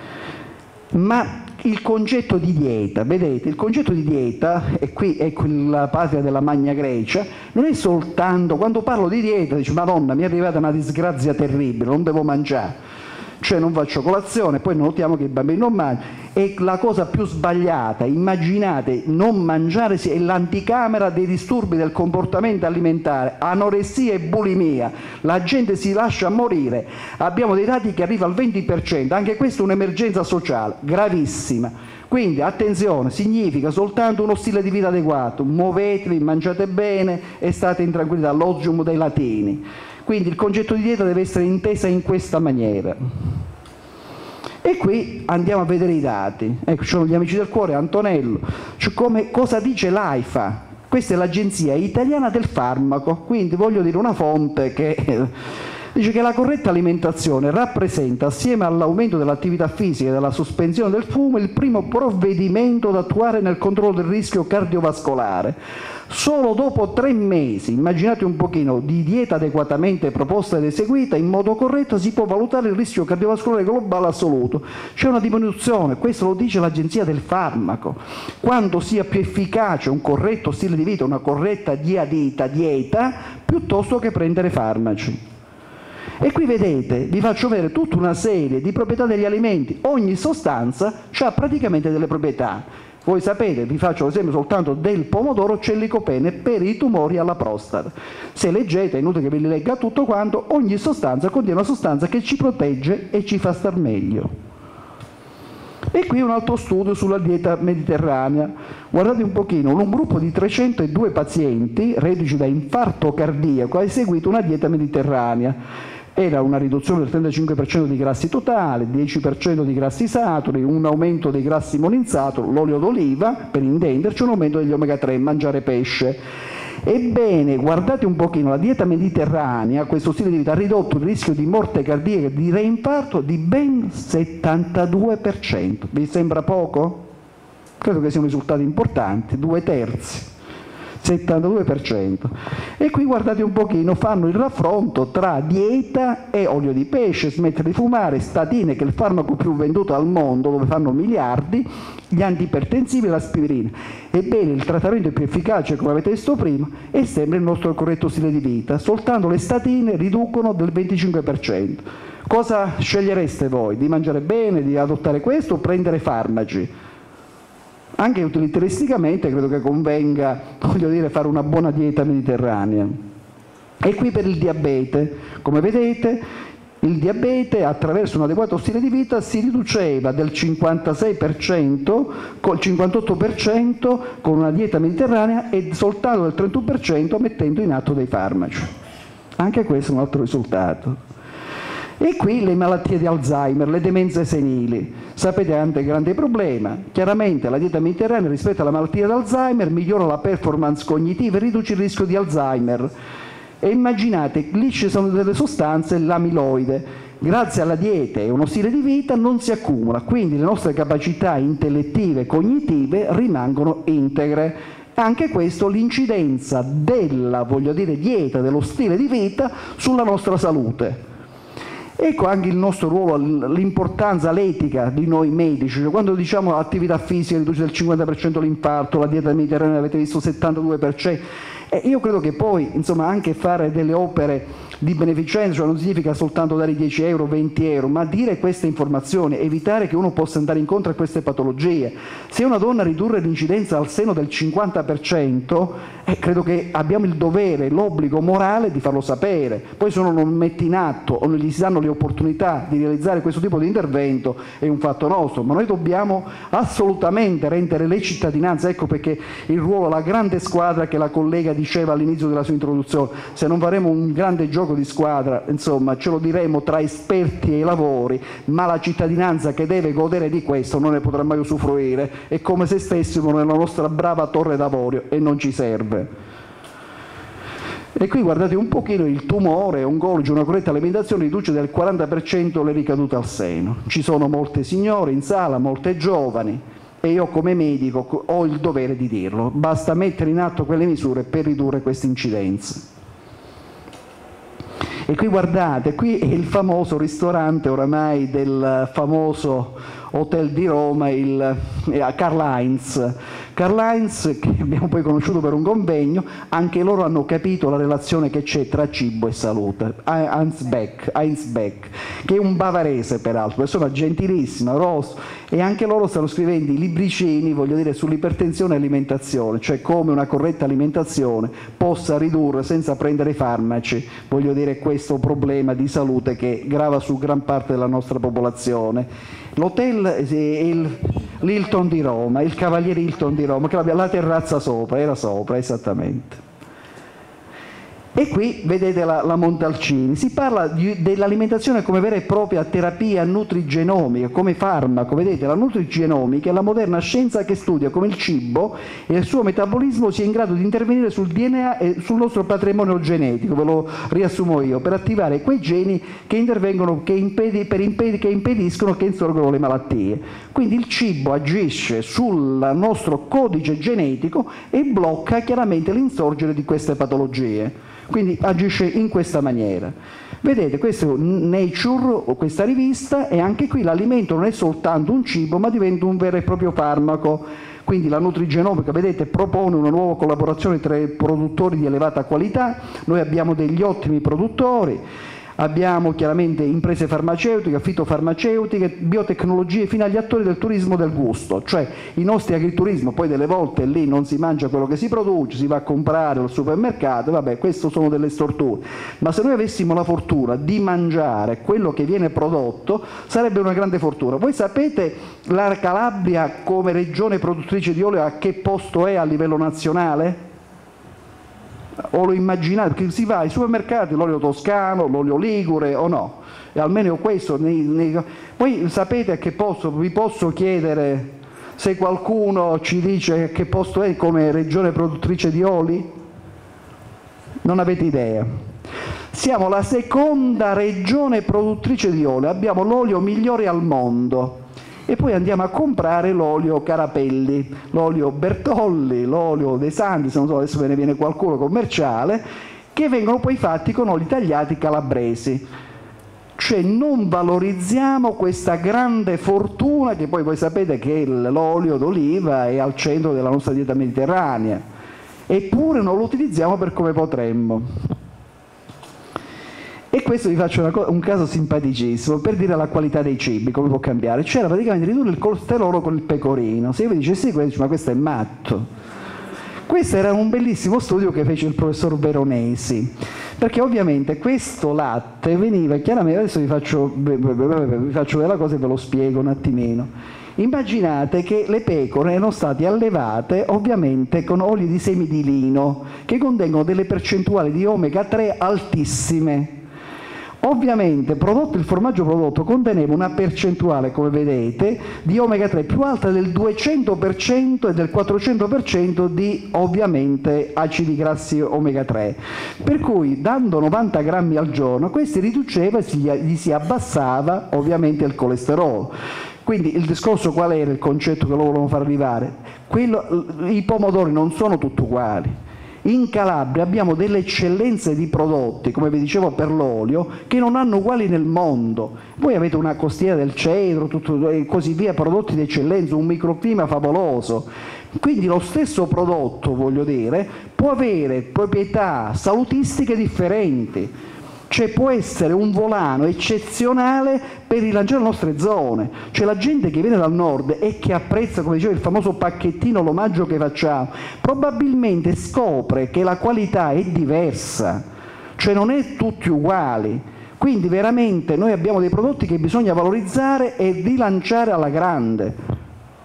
Speaker 3: Ma il concetto di dieta, vedete, il concetto di dieta, e qui è la patria della Magna Grecia, non è soltanto, quando parlo di dieta, dici, Madonna, mi è arrivata una disgrazia terribile, non devo mangiare. Cioè non faccio colazione, poi notiamo che i bambini non mangiano. E la cosa più sbagliata, immaginate, non mangiare è l'anticamera dei disturbi del comportamento alimentare, anoressia e bulimia. La gente si lascia morire. Abbiamo dei dati che arrivano al venti per cento, anche questa è un'emergenza sociale gravissima. Quindi attenzione, significa soltanto uno stile di vita adeguato, muovetevi, mangiate bene e state in tranquillità, l'ozium dei latini. Quindi il concetto di dieta deve essere intesa in questa maniera. E qui andiamo a vedere i dati. Ecco, ci sono gli amici del cuore, Antonello. Cioè, come, cosa dice l'AIFA? Questa è l'Agenzia Italiana del Farmaco, quindi voglio dire una fonte che dice che la corretta alimentazione rappresenta, assieme all'aumento dell'attività fisica e della sospensione del fumo, il primo provvedimento da attuare nel controllo del rischio cardiovascolare. Solo dopo tre mesi, immaginate un pochino, di dieta adeguatamente proposta ed eseguita in modo corretto, si può valutare il rischio cardiovascolare globale assoluto. C'è una diminuzione, questo lo dice l'Agenzia del Farmaco. Quanto sia più efficace un corretto stile di vita, una corretta dieta, dieta piuttosto che prendere farmaci. E qui vedete, vi faccio vedere tutta una serie di proprietà degli alimenti. Ogni sostanza ha praticamente delle proprietà. Voi sapete, vi faccio l'esempio soltanto del pomodoro, c'è il licopene per i tumori alla prostata. Se leggete, è inutile che ve li legga tutto quanto, ogni sostanza contiene una sostanza che ci protegge e ci fa star meglio. E qui un altro studio sulla dieta mediterranea. Guardate un pochino, un gruppo di trecentodue pazienti reduci da infarto cardiaco ha eseguito una dieta mediterranea. E era una riduzione del trentacinque per cento di grassi totali, dieci per cento di grassi saturi, un aumento dei grassi monoinsaturi, l'olio d'oliva, per intenderci, un aumento degli omega tre, mangiare pesce. Ebbene, guardate un pochino, la dieta mediterranea, questo stile di vita, ha ridotto il rischio di morte cardiaca e di reinfarto di ben settantadue per cento. Vi sembra poco? Credo che siano risultati importanti, due terzi. settantadue per cento. E qui guardate un pochino, fanno il raffronto tra dieta e olio di pesce, smettere di fumare, statine, che è il farmaco più venduto al mondo, dove fanno miliardi, gli antiipertensivi e l'aspirina. Ebbene, il trattamento più efficace, come avete visto prima, è sempre il nostro corretto stile di vita. Soltanto le statine riducono del venticinque per cento. Cosa scegliereste voi? Di mangiare bene, di adottare questo o prendere farmaci? Anche utilitaristicamente credo che convenga, voglio dire, fare una buona dieta mediterranea. E qui per il diabete, come vedete, il diabete attraverso un adeguato stile di vita si riduceva del cinquantasei per cento, col cinquantotto per cento con una dieta mediterranea e soltanto del trentuno per cento mettendo in atto dei farmaci. Anche questo è un altro risultato. E qui le malattie di Alzheimer, le demenze senili. Sapete anche il grande problema. Chiaramente la dieta mediterranea rispetto alla malattia di Alzheimer migliora la performance cognitiva e riduce il rischio di Alzheimer. E immaginate, lì ci sono delle sostanze, l'amiloide. Grazie alla dieta e uno stile di vita non si accumula, quindi le nostre capacità intellettive e cognitive rimangono integre. Anche questo l'incidenza della, voglio dire, dieta, dello stile di vita sulla nostra salute. Ecco anche il nostro ruolo, l'importanza, l'etica di noi medici. Cioè, quando diciamo attività fisica riduce del cinquanta per cento l'infarto, la dieta mediterranea avete visto settantadue per cento, e io credo che poi insomma anche fare delle opere di beneficenza, cioè non significa soltanto dare dieci euro, venti euro, ma dire queste informazioni, evitare che uno possa andare incontro a queste patologie. Se una donna ridurre l'incidenza al seno del cinquanta per cento, eh, credo che abbiamo il dovere, l'obbligo morale di farlo sapere. Poi se uno non mette in atto o non gli si danno le opportunità di realizzare questo tipo di intervento è un fatto nostro, ma noi dobbiamo assolutamente rendere le cittadinanze, ecco perché il ruolo, la grande squadra che la collega diceva all'inizio della sua introduzione, se non faremo un grande gioco di squadra, insomma, ce lo diremo tra esperti e lavori, ma la cittadinanza che deve godere di questo non ne potrà mai usufruire, è come se stessimo nella nostra brava torre d'avorio e non ci serve. E qui guardate un pochino il tumore oncologico, una corretta alimentazione riduce del quaranta per cento le ricadute al seno. Ci sono molte signore in sala, molte giovani, e io come medico ho il dovere di dirlo, basta mettere in atto quelle misure per ridurre queste incidenze. E qui guardate, qui è il famoso ristorante oramai del famoso hotel di Roma, il eh, Karl Heinz. Karl Heinz, che abbiamo poi conosciuto per un convegno, anche loro hanno capito la relazione che c'è tra cibo e salute. Heinz Beck, Heinz Beck, che è un bavarese peraltro, persona gentilissima, rosso, e anche loro stanno scrivendo i libricini, voglio dire, sull'ipertensione e alimentazione, cioè come una corretta alimentazione possa ridurre senza prendere farmaci, voglio dire, questo problema di salute che grava su gran parte della nostra popolazione. L'hotel è il, l'Hilton di Roma, il Cavaliere Hilton di Roma, che aveva la terrazza sopra, era sopra esattamente. E qui vedete la, la Montalcini, si parla di, dell'alimentazione come vera e propria terapia nutrigenomica, come farmaco. Vedete, la nutrigenomica è la moderna scienza che studia come il cibo e il suo metabolismo sia in grado di intervenire sul D N A e sul nostro patrimonio genetico, ve lo riassumo io, per attivare quei geni che intervengono, che, impedi, per impedi, che impediscono che insorgano le malattie. Quindi il cibo agisce sul nostro codice genetico e blocca chiaramente l'insorgere di queste patologie. Quindi agisce in questa maniera. Vedete, questo è Nature, questa rivista, e anche qui l'alimento non è soltanto un cibo, ma diventa un vero e proprio farmaco. Quindi la nutrigenomica, vedete, propone una nuova collaborazione tra i produttori di elevata qualità. Noi abbiamo degli ottimi produttori. Abbiamo chiaramente imprese farmaceutiche, fitofarmaceutiche, biotecnologie fino agli attori del turismo del gusto, cioè i nostri agriturismo, poi delle volte lì non si mangia quello che si produce, si va a comprare al supermercato, vabbè, queste sono delle storture, ma se noi avessimo la fortuna di mangiare quello che viene prodotto sarebbe una grande fortuna. Voi sapete la Calabria come regione produttrice di olio a che posto è a livello nazionale? O lo immaginate? Perché si va ai supermercati, l'olio toscano, l'olio ligure o no? E almeno questo. Nei, nei... Poi sapete a che posto, vi posso chiedere se qualcuno ci dice a che posto è come regione produttrice di oli? Non avete idea. Siamo la seconda regione produttrice di olio, abbiamo l'olio migliore al mondo. E poi andiamo a comprare l'olio Carapelli, l'olio Bertolli, l'olio De Santis, non so, adesso ve ne viene qualcuno commerciale, che vengono poi fatti con oli tagliati calabresi. Cioè non valorizziamo questa grande fortuna che poi voi sapete che l'olio d'oliva è al centro della nostra dieta mediterranea, eppure non lo utilizziamo per come potremmo. E questo vi faccio una un caso simpaticissimo per dire la qualità dei cibi, come può cambiare. C'era praticamente ridurre il colesterolo con il pecorino. Se io vi dicessi questo, ma questo è matto. Questo era un bellissimo studio che fece il professor Veronesi, perché ovviamente questo latte veniva chiaramente, adesso vi faccio, vi faccio vedere la cosa e ve lo spiego un attimino. Immaginate che le pecore erano state allevate ovviamente con oli di semi di lino che contengono delle percentuali di omega tre altissime. Ovviamente prodotto, il formaggio prodotto conteneva una percentuale, come vedete, di omega tre più alta del duecento per cento e del quattrocento per cento di ovviamente acidi grassi omega tre, per cui dando novanta grammi al giorno questi riduceva e gli si abbassava ovviamente il colesterolo. Quindi il discorso qual era il concetto che loro volevano far arrivare? Quello, i pomodori non sono tutti uguali. In Calabria abbiamo delle eccellenze di prodotti, come vi dicevo per l'olio, che non hanno uguali nel mondo. Voi avete una costiera del cedro tutto, e così via, prodotti di eccellenza, un microclima favoloso. Quindi lo stesso prodotto, voglio dire, può avere proprietà salutistiche differenti. Cioè può essere un volano eccezionale per rilanciare le nostre zone. Cioè la gente che viene dal nord e che apprezza, come diceva, il famoso pacchettino, l'omaggio che facciamo, probabilmente scopre che la qualità è diversa, cioè non è tutti uguali. Quindi veramente noi abbiamo dei prodotti che bisogna valorizzare e rilanciare alla grande.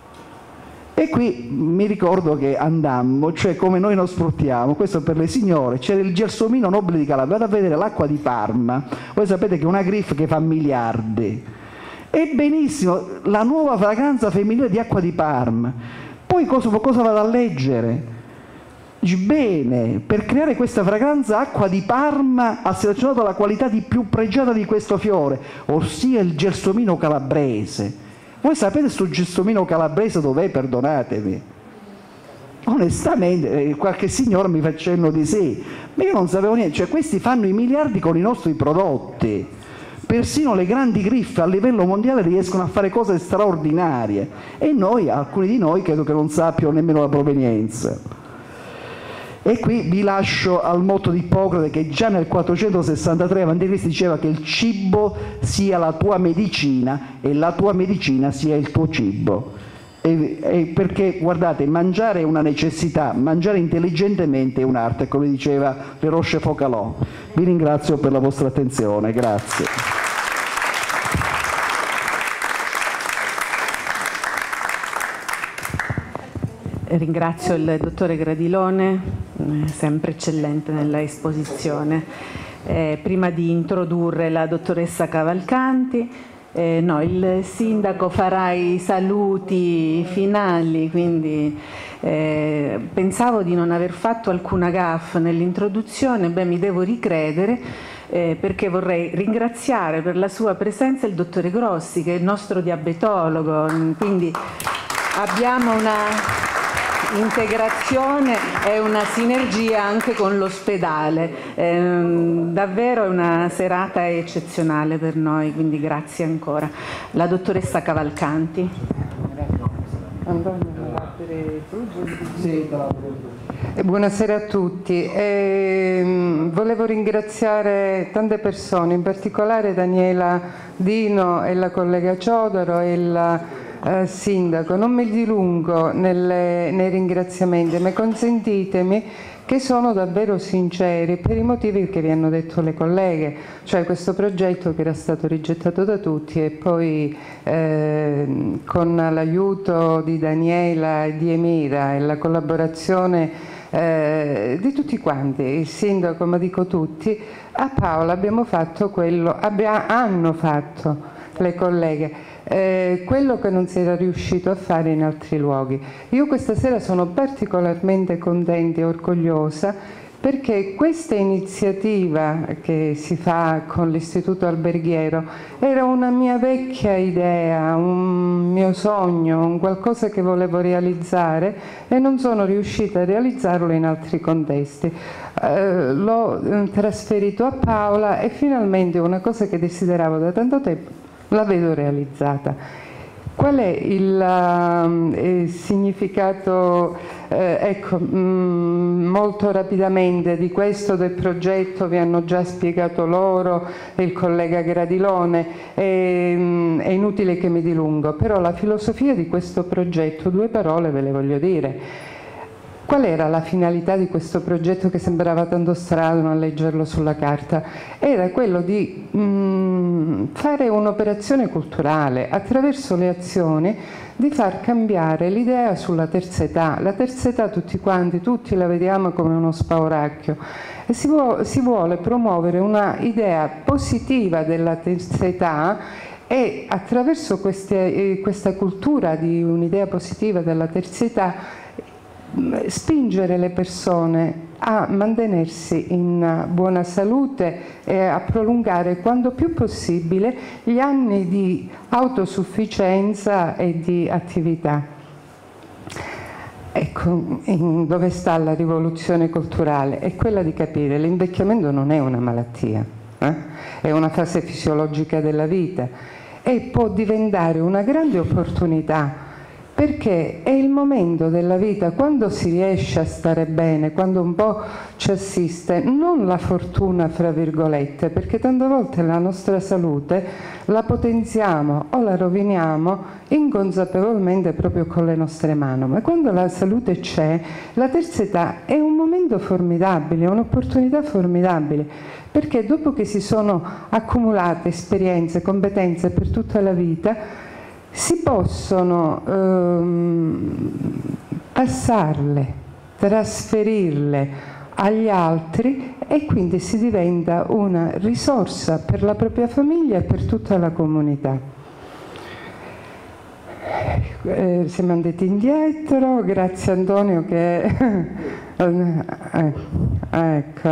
Speaker 3: E qui mi ricordo che andammo, cioè come noi non sfruttiamo, questo per le signore, c'era il gelsomino nobile di Calabria, vado a vedere l'acqua di Parma, voi sapete che è una griffe che fa miliardi, e benissimo, la nuova fragranza femminile di acqua di Parma, poi cosa, cosa vado a leggere? Dici, bene, per creare questa fragranza acqua di Parma ha selezionato la qualità di più pregiata di questo fiore, ossia il gelsomino calabrese. Voi sapete sto gelsomino calabrese dov'è? Perdonatemi. Onestamente, qualche signora mi fa cenno di sì, ma io non sapevo niente. Cioè, questi fanno i miliardi con i nostri prodotti. Persino le grandi griffe a livello mondiale riescono a fare cose straordinarie. E noi, alcuni di noi, credo che non sappiano nemmeno la provenienza. E qui vi lascio al motto di Ippocrate che già nel quattrocentosessantatré avanti Cristo diceva che il cibo sia la tua medicina e la tua medicina sia il tuo cibo. E, e perché guardate, mangiare è una necessità, mangiare intelligentemente è un'arte, come diceva Le Rochefoucauld. Vi ringrazio per la vostra attenzione, grazie.
Speaker 1: Ringrazio il dottore Gradilone, sempre eccellente nella esposizione. Eh, prima di introdurre la dottoressa Cavalcanti, eh, no, il sindaco farà i saluti finali, quindi eh, pensavo di non aver fatto alcuna gaffe nell'introduzione, beh, mi devo ricredere. Eh, perché vorrei ringraziare per la sua presenza il dottore Grossi, che è il nostro diabetologo, quindi abbiamo una integrazione e una sinergia anche con l'ospedale. Eh, davvero è una serata eccezionale per noi, quindi grazie ancora. La dottoressa Cavalcanti.
Speaker 4: Buonasera a tutti. Eh, volevo ringraziare tante persone, in particolare Daniela Dino e la collega Ciodoro e la Eh, Sindaco. Non mi dilungo nelle, nei ringraziamenti, ma consentitemi che sono davvero sinceri per i motivi che vi hanno detto le colleghe, cioè questo progetto che era stato rigettato da tutti e poi eh, con l'aiuto di Daniela e di Emira e la collaborazione eh, di tutti quanti, il sindaco, ma dico tutti. A Paola abbiamo fatto quello, abbia, hanno fatto le colleghe, eh, quello che non si era riuscito a fare in altri luoghi. Io questa sera sono particolarmente contenta e orgogliosa perché questa iniziativa che si fa con l'Istituto Alberghiero era una mia vecchia idea, un mio sogno, un qualcosa che volevo realizzare e non sono riuscita a realizzarlo in altri contesti. Eh, l'ho trasferito a Paola e finalmente una cosa che desideravo da tanto tempo la vedo realizzata. Qual è il, uh, il significato, eh, ecco, mh, molto rapidamente di questo del progetto vi hanno già spiegato loro, il collega Gradilone, e, mh, è inutile che mi dilungo, però la filosofia di questo progetto, due parole ve le voglio dire. Qual era la finalità di questo progetto che sembrava tanto strano a leggerlo sulla carta? Era quello di mh, fare un'operazione culturale attraverso le azioni, di far cambiare l'idea sulla terza età. La terza età tutti quanti, tutti la vediamo come uno spauracchio e si, vuole, si vuole promuovere una idea positiva della terza età e attraverso queste, questa cultura di un'idea positiva della terza età spingere le persone a mantenersi in buona salute e a prolungare quanto più possibile gli anni di autosufficienza e di attività. Ecco, in dove sta la rivoluzione culturale? È quella di capire che l'invecchiamento non è una malattia, eh? È una fase fisiologica della vita e può diventare una grande opportunità, perché è il momento della vita, quando si riesce a stare bene, quando un po' ci assiste, non la fortuna fra virgolette, perché tante volte la nostra salute la potenziamo o la roviniamo inconsapevolmente proprio con le nostre mani, ma quando la salute c'è, la terza età è un momento formidabile, un'opportunità formidabile, perché dopo che si sono accumulate esperienze, competenze per tutta la vita, si possono ehm, passarle, trasferirle agli altri e quindi si diventa una risorsa per la propria famiglia e per tutta la comunità. Eh, siamo andati indietro, grazie Antonio che eh, ecco,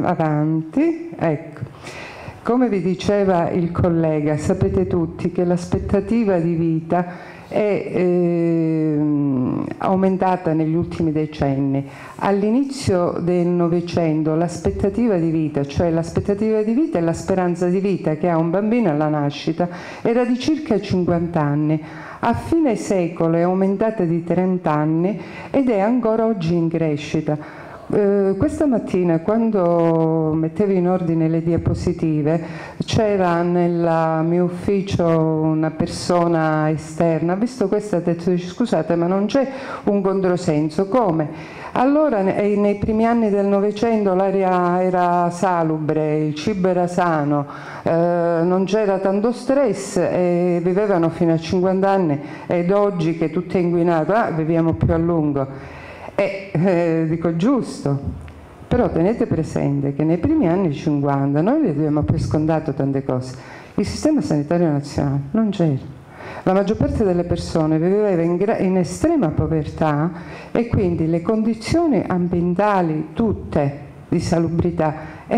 Speaker 4: avanti, ecco. Come vi diceva il collega, sapete tutti che l'aspettativa di vita è eh, aumentata negli ultimi decenni. All'inizio del Novecento l'aspettativa di vita, cioè l'aspettativa di vita e la speranza di vita che ha un bambino alla nascita, era di circa cinquanta anni. A fine secolo è aumentata di trenta anni ed è ancora oggi in crescita. Uh, questa mattina, quando mettevo in ordine le diapositive, c'era nel mio ufficio una persona esterna, ha visto questo e ha detto: scusate, ma non c'è un controsenso? Come? Allora nei, nei primi anni del Novecento l'aria era salubre, il cibo era sano, eh, non c'era tanto stress e vivevano fino a cinquanta anni, ed oggi che tutto è inquinato, ah, viviamo più a lungo. E eh, dico giusto, però tenete presente che nei primi anni cinquanta noi abbiamo per scontato tante cose. Il sistema sanitario nazionale non c'era, la maggior parte delle persone viveva in, in estrema povertà e quindi le condizioni ambientali tutte di salubrità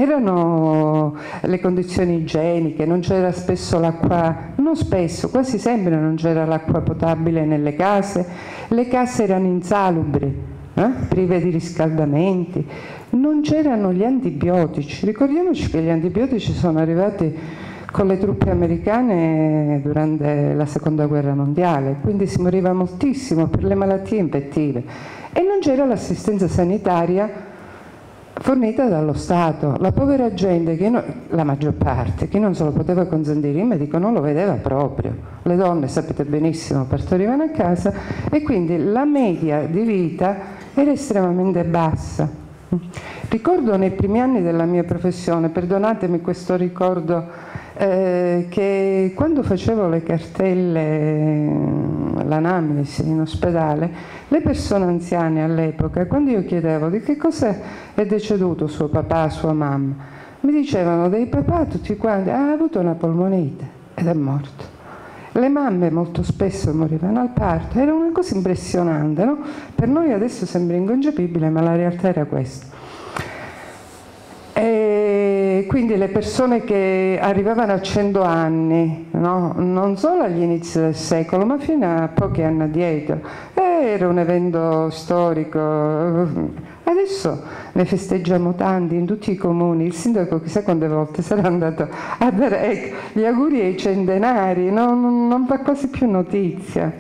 Speaker 4: erano le condizioni igieniche, non c'era spesso l'acqua, non spesso, quasi sempre non c'era l'acqua potabile nelle case, le case erano insalubri. Eh? prive di riscaldamenti, non c'erano gli antibiotici. Ricordiamoci che gli antibiotici sono arrivati con le truppe americane durante la seconda guerra mondiale, quindi si moriva moltissimo per le malattie infettive e non c'era l'assistenza sanitaria fornita dallo Stato. La povera gente, che no, la maggior parte, chi non se lo poteva consentire, il medico non lo vedeva proprio. Le donne, sapete benissimo, partorivano a casa e quindi la media di vita era estremamente bassa. Ricordo nei primi anni della mia professione, perdonatemi questo ricordo eh, che quando facevo le cartelle, l'anamnesi in ospedale, le persone anziane all'epoca, quando io chiedevo di che cosa è deceduto suo papà, sua mamma, mi dicevano dei papà tutti quanti, ah, ha avuto una polmonite ed è morto. Le mamme molto spesso morivano al parto, era una cosa impressionante, no? Per noi adesso sembra inconcepibile, ma la realtà era questa. E quindi le persone che arrivavano a cento anni, no? Non solo agli inizi del secolo, ma fino a pochi anni addietro, era un evento storico. Adesso ne festeggiamo tanti in tutti i comuni. Il sindaco chissà quante volte sarà andato a dare, ecco, gli auguri ai centenari, no? non, non fa quasi più notizia.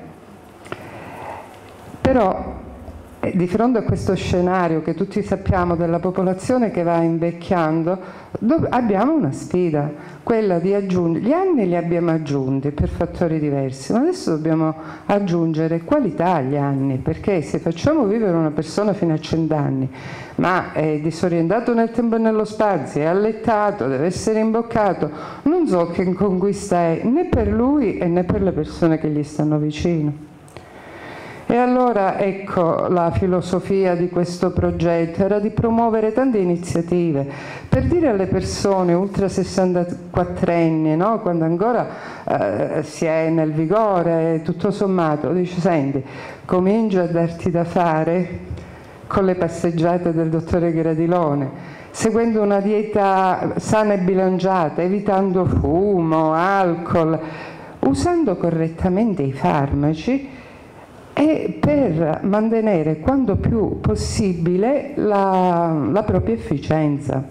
Speaker 4: Però eh, di fronte a questo scenario che tutti sappiamo della popolazione che va invecchiando, abbiamo una sfida, quella di aggiungere, gli anni li abbiamo aggiunti per fattori diversi, ma adesso dobbiamo aggiungere qualità agli anni, perché se facciamo vivere una persona fino a cento anni, ma è disorientato nel tempo e nello spazio, è allettato, deve essere imboccato, non so che conquista è né per lui e né per le persone che gli stanno vicino. E allora ecco la filosofia di questo progetto, era di promuovere tante iniziative per dire alle persone ultra sessantaquattrenni, no? Quando ancora eh, si è nel vigore, tutto sommato, dice senti, comincia a darti da fare con le passeggiate del dottore Gradilone, seguendo una dieta sana e bilanciata, evitando fumo, alcol, usando correttamente i farmaci, e per mantenere quanto più possibile la, la propria efficienza.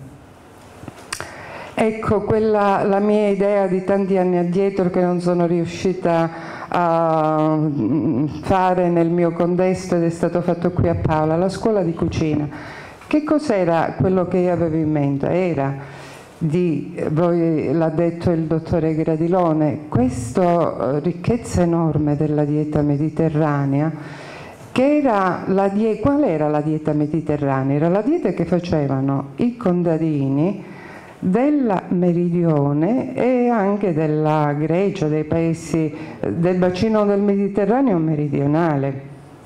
Speaker 4: Ecco, quella, la mia idea di tanti anni addietro che non sono riuscita a fare nel mio contesto ed è stato fatto qui a Paola, la scuola di cucina. Che cos'era quello che io avevo in mente? Era di, voi l'ha detto il dottore Gradilone, questa ricchezza enorme della dieta mediterranea, che era la die- qual era la dieta mediterranea? Era la dieta che facevano i contadini della meridione e anche della Grecia, dei paesi del bacino del Mediterraneo meridionale.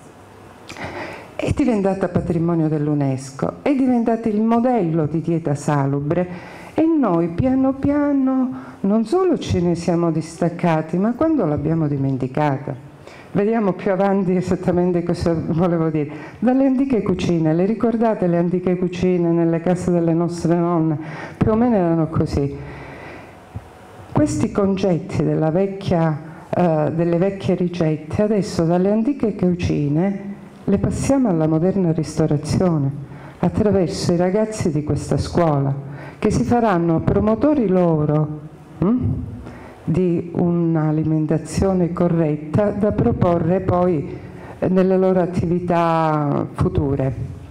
Speaker 4: È diventata patrimonio dell'UNESCO, è diventata il modello di dieta salubre. E noi piano piano non solo ce ne siamo distaccati, ma quando l'abbiamo dimenticata. Vediamo più avanti esattamente cosa volevo dire. Dalle antiche cucine, le ricordate le antiche cucine nelle case delle nostre nonne? Più o meno erano così. Questi concetti della vecchia, eh, delle vecchie ricette, adesso dalle antiche cucine le passiamo alla moderna ristorazione, attraverso i ragazzi di questa scuola, che si faranno promotori loro hm, di un'alimentazione corretta da proporre poi nelle loro attività future.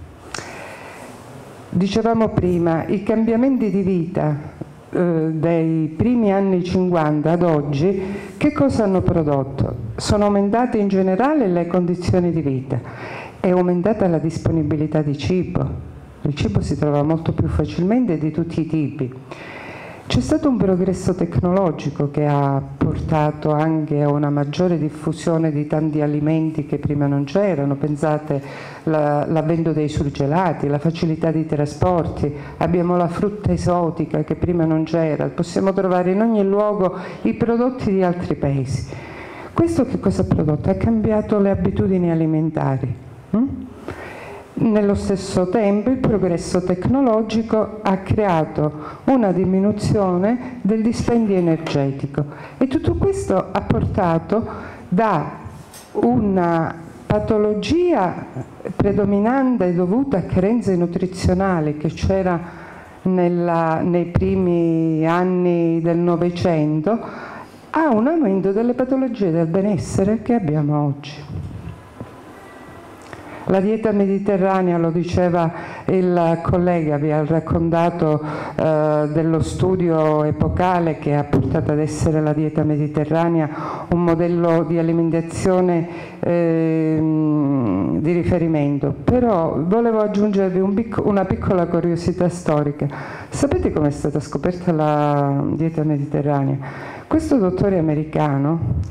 Speaker 4: Dicevamo prima, i cambiamenti di vita eh, dei primi anni cinquanta ad oggi, che cosa hanno prodotto? Sono aumentate in generale le condizioni di vita, è aumentata la disponibilità di cibo. Il cibo si trova molto più facilmente di tutti i tipi. C'è stato un progresso tecnologico che ha portato anche a una maggiore diffusione di tanti alimenti che prima non c'erano. Pensate l'avvento dei surgelati, la facilità di trasporti, abbiamo la frutta esotica che prima non c'era, possiamo trovare in ogni luogo i prodotti di altri paesi. Questo che cosa ha prodotto? Ha cambiato le abitudini alimentari. Hm? Nello stesso tempo il progresso tecnologico ha creato una diminuzione del dispendio energetico e tutto questo ha portato da una patologia predominante dovuta a carenze nutrizionali che c'era nei primi anni del Novecento a un aumento delle patologie del benessere che abbiamo oggi. La dieta mediterranea, lo diceva il collega, vi ha raccontato eh, dello studio epocale che ha portato ad essere la dieta mediterranea un modello di alimentazione eh, di riferimento. Però volevo aggiungervi un pic- una piccola curiosità storica. Sapete come è stata scoperta la dieta mediterranea? Questo dottore americano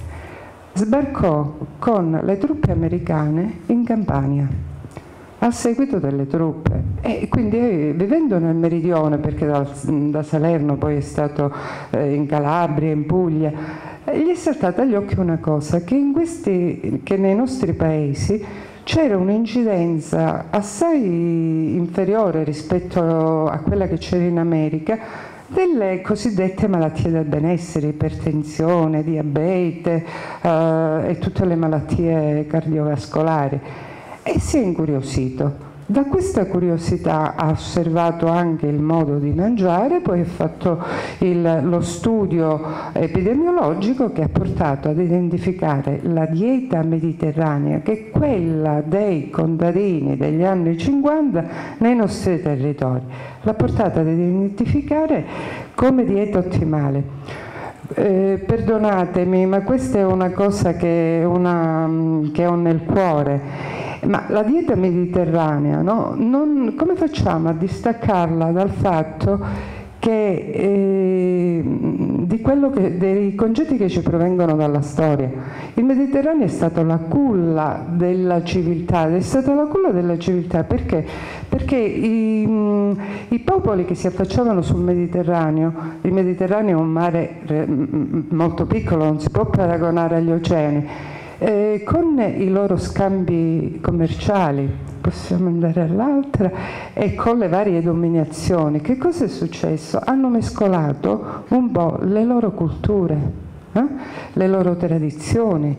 Speaker 4: sbarcò con le truppe americane in Campania al seguito delle truppe, e quindi eh, vivendo nel meridione, perché da, da Salerno poi è stato eh, in Calabria, in Puglia, eh, gli è saltata agli occhi una cosa, che, in questi, che nei nostri paesi c'era un'incidenza assai inferiore rispetto a quella che c'era in America delle cosiddette malattie del benessere, ipertensione, diabete eh, e tutte le malattie cardiovascolari, e si è incuriosito. Da questa curiosità ha osservato anche il modo di mangiare, poi ha fatto il, lo studio epidemiologico che ha portato ad identificare la dieta mediterranea, che è quella dei contadini degli anni cinquanta nei nostri territori. L'ha portata ad identificare come dieta ottimale. Eh, perdonatemi, ma questa è una cosa che, una, che ho nel cuore. Ma la dieta mediterranea, no? Non, come facciamo a distaccarla dal fatto che, eh, di quello che, dei concetti che ci provengono dalla storia? Il Mediterraneo è stato la culla della civiltà, è stata la culla della civiltà perché? Perché i, i popoli che si affacciavano sul Mediterraneo, il Mediterraneo è un mare molto piccolo, non si può paragonare agli oceani, Eh, con i loro scambi commerciali, possiamo andare all'altra, e con le varie dominazioni, che cosa è successo? Hanno mescolato un po' le loro culture, eh? le loro tradizioni,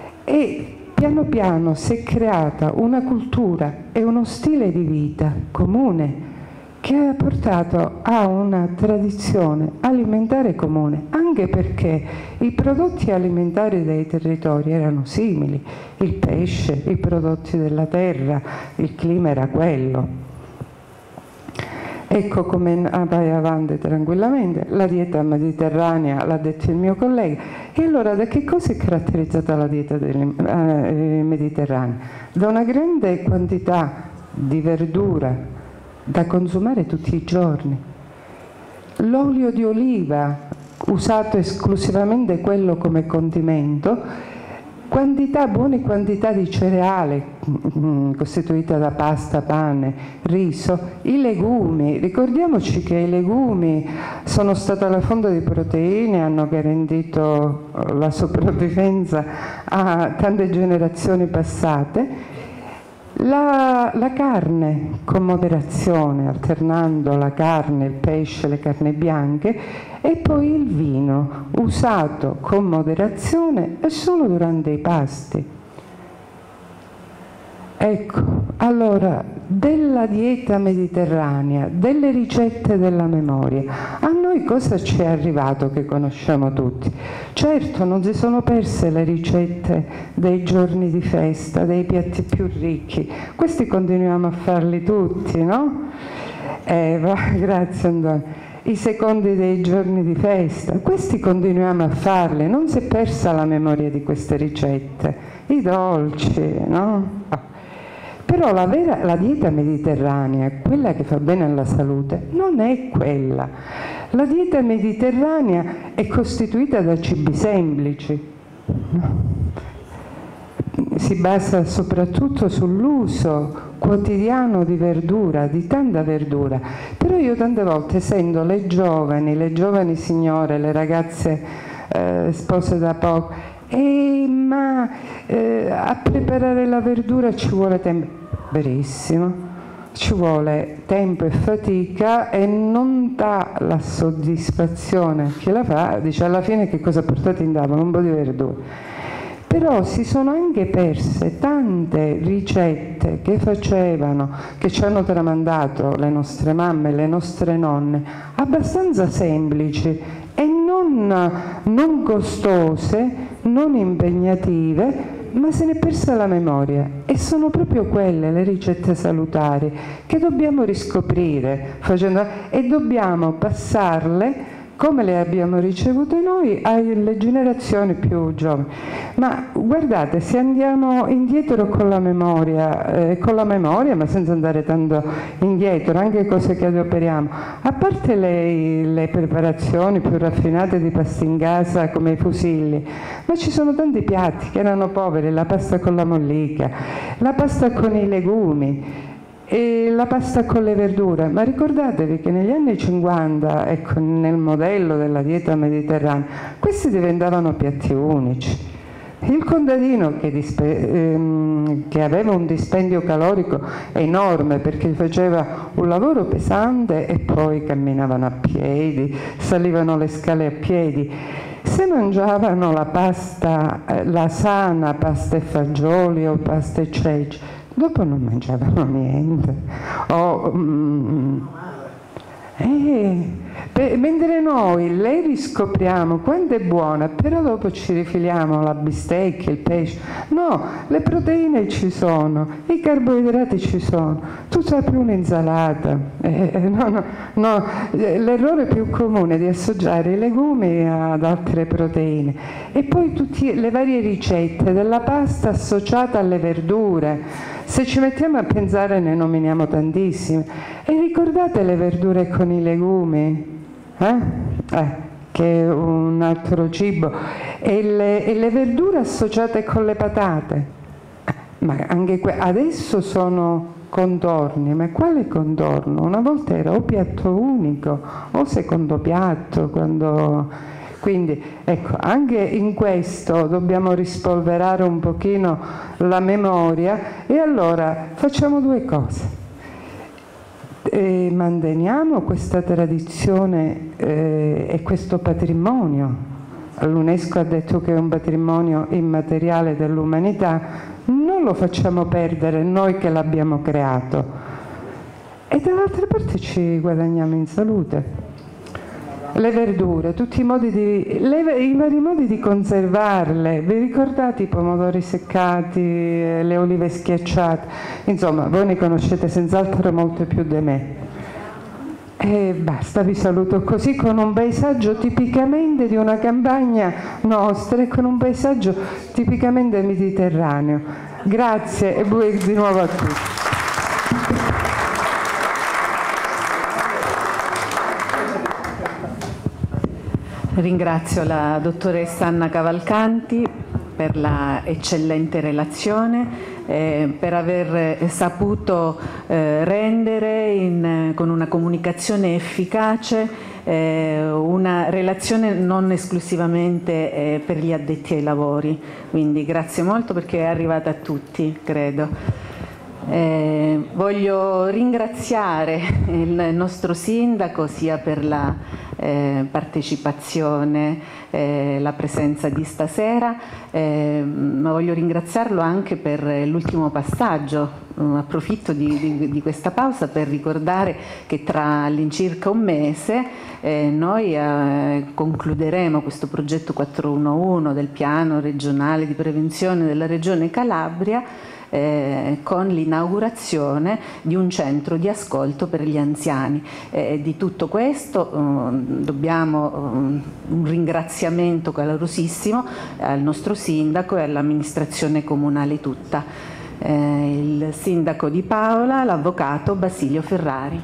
Speaker 4: e piano piano si è creata una cultura e uno stile di vita comune che ha portato a una tradizione alimentare comune, anche perché i prodotti alimentari dei territori erano simili, il pesce, i prodotti della terra, il clima era quello. Ecco come vai avanti tranquillamente. La dieta mediterranea, l'ha detto il mio collega. E allora da che cosa è caratterizzata la dieta del, eh, mediterranea? Da una grande quantità di verdura da consumare tutti i giorni, l'olio di oliva usato esclusivamente quello come condimento, quantità, buone quantità di cereale mh, costituita da pasta, pane, riso, i legumi. Ricordiamoci che i legumi sono stata la fonte di proteine, hanno garantito la sopravvivenza a tante generazioni passate. La, la carne con moderazione, alternando la carne, il pesce, le carni bianche, e poi il vino, usato con moderazione e solo durante i pasti. Ecco, allora, della dieta mediterranea, delle ricette della memoria, a noi cosa ci è arrivato che conosciamo tutti? Certo, non si sono perse le ricette dei giorni di festa, dei piatti più ricchi, questi continuiamo a farli tutti, no? Eh, va, grazie Antonio. I secondi dei giorni di festa, questi continuiamo a farli, non si è persa la memoria di queste ricette, i dolci, no? Però la, vera, la dieta mediterranea, quella che fa bene alla salute, non è quella. La dieta mediterranea è costituita da cibi semplici, si basa soprattutto sull'uso quotidiano di verdura, di tanta verdura. Però io tante volte sento le giovani, le giovani signore, le ragazze eh, spose da poco, eh, ma eh, a preparare la verdura ci vuole tempo. Verissimo, ci vuole tempo e fatica e non dà la soddisfazione a chi la fa, dice alla fine che cosa portate in tavola? Un po' di verdura. Però si sono anche perse tante ricette che facevano, che ci hanno tramandato le nostre mamme, le nostre nonne, abbastanza semplici e non, non costose, non impegnative, ma se ne è persa la memoria, e sono proprio quelle le ricette salutari che dobbiamo riscoprire facendo, e dobbiamo passarle come le abbiamo ricevute noi alle generazioni più giovani. Ma guardate, se andiamo indietro con la memoria, eh, con la memoria, ma senza andare tanto indietro, anche cose che adoperiamo, a parte le, le preparazioni più raffinate di pasti in casa come i fusilli, ma ci sono tanti piatti che erano poveri: la pasta con la mollica, la pasta con i legumi, e la pasta con le verdure. Ma ricordatevi che negli anni cinquanta, ecco, nel modello della dieta mediterranea, questi diventavano piatti unici. Il contadino che, ehm, che aveva un dispendio calorico enorme perché faceva un lavoro pesante e poi camminavano a piedi, salivano le scale a piedi, se mangiavano la pasta, la sana pasta e fagioli o pasta e ceci, dopo non mangiavano niente. Oh, mm, eh, per, mentre noi le riscopriamo quanto è buona, però dopo ci rifiliamo la bistecca, il pesce. No, le proteine ci sono, i carboidrati ci sono, tu sai più un'insalata. Eh, no, no, no. L'errore più comune è di associare i legumi ad altre proteine, e poi tutte le varie ricette della pasta associata alle verdure. Se ci mettiamo a pensare ne nominiamo tantissime. E ricordate le verdure con i legumi? Eh? Eh, che è un altro cibo. E le, e le verdure associate con le patate. Ma anche que- adesso sono contorni. Ma quale contorno? Una volta era o piatto unico o secondo piatto, quando... Quindi ecco, anche in questo dobbiamo rispolverare un pochino la memoria, e allora facciamo due cose. E manteniamo questa tradizione eh, e questo patrimonio. L'UNESCO ha detto che è un patrimonio immateriale dell'umanità, non lo facciamo perdere noi che l'abbiamo creato. E dall'altra parte ci guadagniamo in salute. Le verdure, tutti i modi di, le, i vari modi di conservarle. Vi ricordate i pomodori seccati, le olive schiacciate? Insomma, voi ne conoscete senz'altro molto più di me. E basta, vi saluto così, con un paesaggio tipicamente di una campagna nostra e con un paesaggio tipicamente mediterraneo. Grazie e buon di nuovo a tutti.
Speaker 1: Ringrazio la dottoressa Anna Cavalcanti per la eccellente relazione, eh, per aver saputo eh, rendere in, con una comunicazione efficace eh, una relazione non esclusivamente eh, per gli addetti ai lavori. Quindi grazie molto, perché è arrivata a tutti, credo. Eh, voglio ringraziare il nostro sindaco sia per la eh, partecipazione, eh, la presenza di stasera, eh, ma voglio ringraziarlo anche per l'ultimo passaggio. Uh, approfitto di, di, di questa pausa per ricordare che tra all'incirca un mese eh, noi eh, concluderemo questo progetto quattrocentouno del piano regionale di prevenzione della Regione Calabria, Eh, con l'inaugurazione di un centro di ascolto per gli anziani. Eh, di tutto questo eh, dobbiamo eh, un ringraziamento calorosissimo al nostro sindaco e all'amministrazione comunale tutta. Eh, il sindaco di Paola, l'avvocato Basilio Ferrari.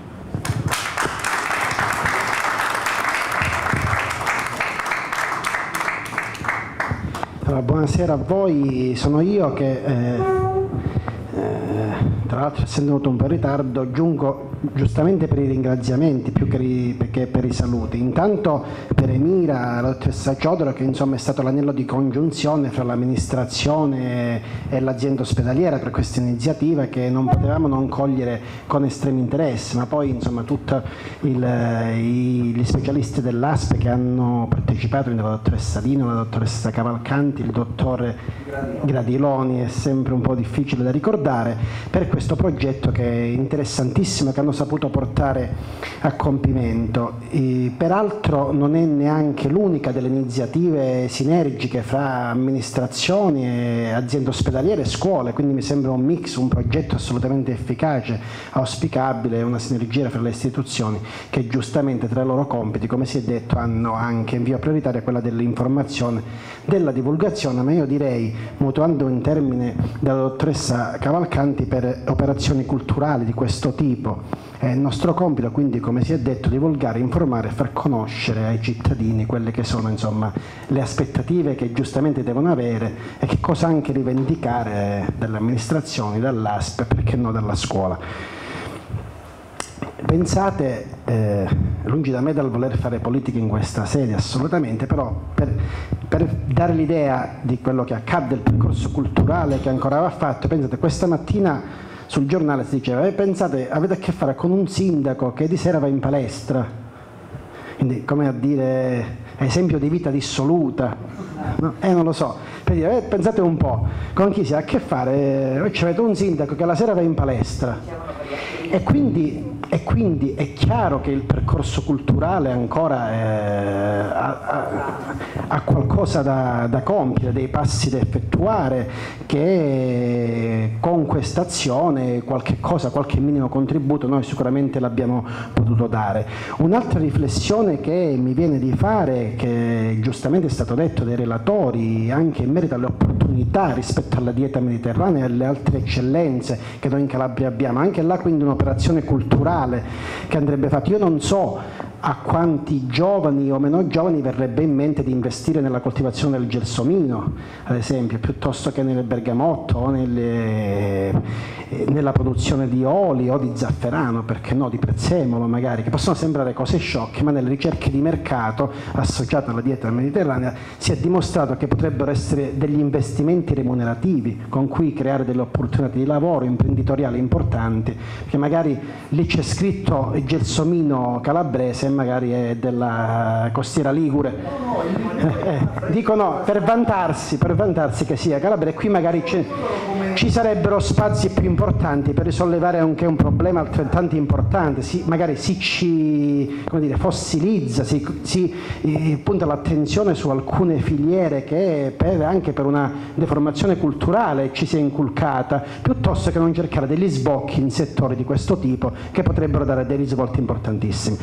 Speaker 5: Allora, buonasera a voi, sono io che eh... tra l'altro, essendo venuto un po' in ritardo, giungo giustamente per i ringraziamenti più che, ri, che per i saluti. Intanto per Emira, la dottoressa Ciodoro, che insomma è stato l'anello di congiunzione fra l'amministrazione e l'azienda ospedaliera per questa iniziativa che non potevamo non cogliere con estremo interesse, ma poi insomma tutti gli specialisti dell'A S P E che hanno partecipato, quindi la dottoressa Dino, la dottoressa Cavalcanti, il dottore Gradiloni, è sempre un po' difficile da ricordare, per questo progetto che è interessantissimo, che hanno saputo portare a compimento. E, peraltro non è neanche l'unica delle iniziative sinergiche fra amministrazioni, e aziende ospedaliere e scuole, quindi mi sembra un mix, un progetto assolutamente efficace, auspicabile, una sinergia fra le istituzioni che giustamente tra i loro compiti, come si è detto, hanno anche in via prioritaria quella dell'informazione, della divulgazione, ma io direi, mutuando in termine della dottoressa Cavalcanti, per operazioni culturali di questo tipo. È il nostro compito quindi, come si è detto, divulgare, informare e far conoscere ai cittadini quelle che sono, insomma, le aspettative che giustamente devono avere e che cosa anche rivendicare dalle amministrazioni, dall'A S P, perché no dalla scuola. Pensate, eh, lungi da me dal voler fare politica in questa sede assolutamente, però per, per dare l'idea di quello che accade, del percorso culturale che ancora va fatto, pensate, questa mattina sul giornale si diceva, eh, pensate, avete a che fare con un sindaco che di sera va in palestra, quindi come a dire, esempio di vita dissoluta, no? Eh, non lo so, per dire, eh, pensate un po', con chi si ha a che fare, eh, avete un sindaco che la sera va in palestra, e quindi, e quindi è chiaro che il percorso culturale ancora eh, ha, ha, ha qualcosa da, da compiere, dei passi da effettuare, che con questa azione qualche cosa, qualche minimo contributo noi sicuramente l'abbiamo potuto dare. Un'altra riflessione che mi viene di fare, che giustamente è stato detto dai relatori, anche in merito alle opportunità rispetto alla dieta mediterranea e alle altre eccellenze che noi in Calabria abbiamo, anche là quindi un'operazione culturale che andrebbe fatta. Io non so a quanti giovani o meno giovani verrebbe in mente di investire nella coltivazione del gelsomino, ad esempio, piuttosto che nel bergamotto o nelle, nella produzione di oli o di zafferano, perché no, di prezzemolo magari, che possono sembrare cose sciocche, ma nelle ricerche di mercato associate alla dieta mediterranea si è dimostrato che potrebbero essere degli investimenti remunerativi con cui creare delle opportunità di lavoro imprenditoriali importanti, perché magari lì c'è scritto il gelsomino calabrese, magari è della costiera ligure, eh, eh, dicono per vantarsi, per vantarsi che sia calabrese, e qui magari ci sarebbero spazi più importanti per risollevare anche un problema altrettanto importante, si, magari si ci come dire, fossilizza, si, si eh, punta l'attenzione su alcune filiere che per, anche per una deformazione culturale ci sia inculcata, piuttosto che non cercare degli sbocchi in settori di questo tipo che potrebbero dare dei risvolti importantissimi.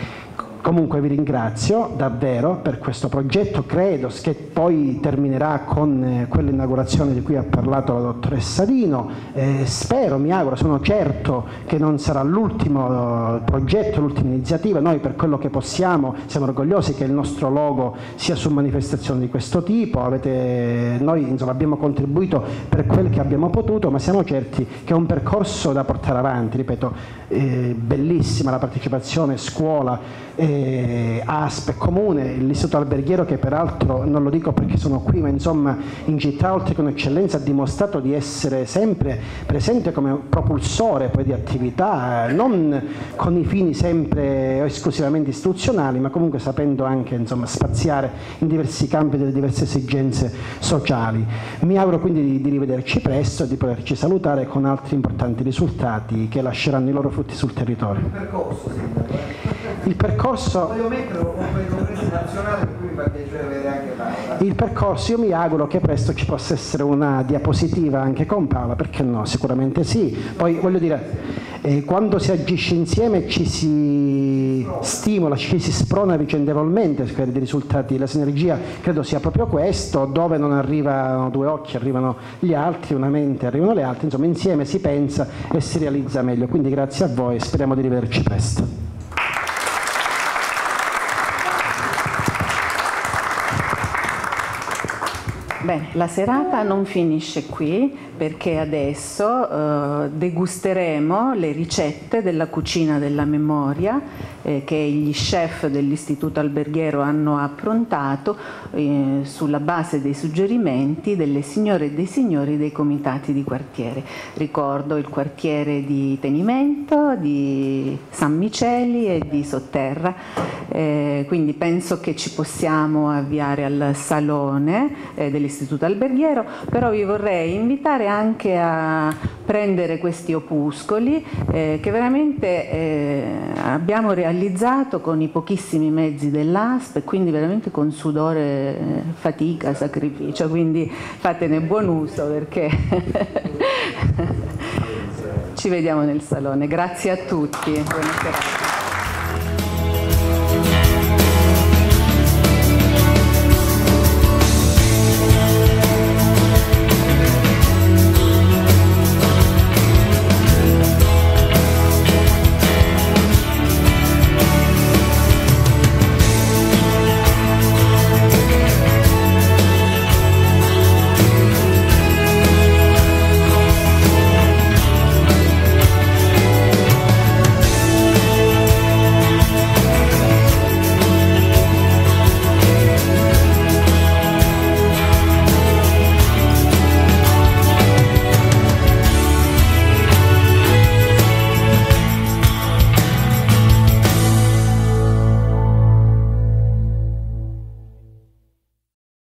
Speaker 5: Comunque vi ringrazio davvero per questo progetto, credo che poi terminerà con eh, quell'inaugurazione di cui ha parlato la dottoressa Dino, eh, spero, mi auguro, sono certo che non sarà l'ultimo progetto, l'ultima iniziativa. Noi per quello che possiamo siamo orgogliosi che il nostro logo sia su manifestazioni di questo tipo. Avete, noi insomma, abbiamo contribuito per quel che abbiamo potuto, ma siamo certi che è un percorso da portare avanti, ripeto, eh, bellissima la partecipazione, scuola, eh, A S P e Comune, l'Istituto Alberghiero, che peraltro non lo dico perché sono qui, ma insomma in città oltre che un'eccellenza ha dimostrato di essere sempre presente come propulsore poi di attività, non con i fini sempre esclusivamente istituzionali, ma comunque sapendo anche insomma spaziare in diversi campi delle diverse esigenze sociali. Mi auguro quindi di, di rivederci presto e di poterci salutare con altri importanti risultati che lasceranno i loro frutti sul territorio.
Speaker 6: Il percorso,
Speaker 5: il percorso
Speaker 6: voglio mettere un congresso nazionale per cui mi fa piacere vedere anche Paola.
Speaker 5: Il percorso, io mi auguro che presto ci possa essere una diapositiva anche con Paola, perché no? Sicuramente sì. Poi voglio dire, eh, quando si agisce insieme ci si stimola, ci si sprona vicendevolmente per dei risultati. La sinergia credo sia proprio questo, dove non arrivano due occhi arrivano gli altri, una mente arrivano le altre, insomma insieme si pensa e si realizza meglio. Quindi grazie a voi e speriamo di rivederci presto.
Speaker 1: Bene, la serata non finisce qui perché adesso eh, degusteremo le ricette della cucina della memoria eh, che gli chef dell'Istituto Alberghiero hanno approntato eh, sulla base dei suggerimenti delle signore e dei signori dei comitati di quartiere. Ricordo il quartiere di Tenimento, di San Miceli e di Sotterra, eh, quindi penso che ci possiamo avviare al salone eh, dell'Istituto Alberghiero, però vi vorrei invitare aiutare anche a prendere questi opuscoli eh, che veramente eh, abbiamo realizzato con i pochissimi mezzi dell'A S P e quindi veramente con sudore, fatica, sacrificio, quindi fatene buon uso perché ci vediamo nel salone. Grazie a tutti. Buona serata.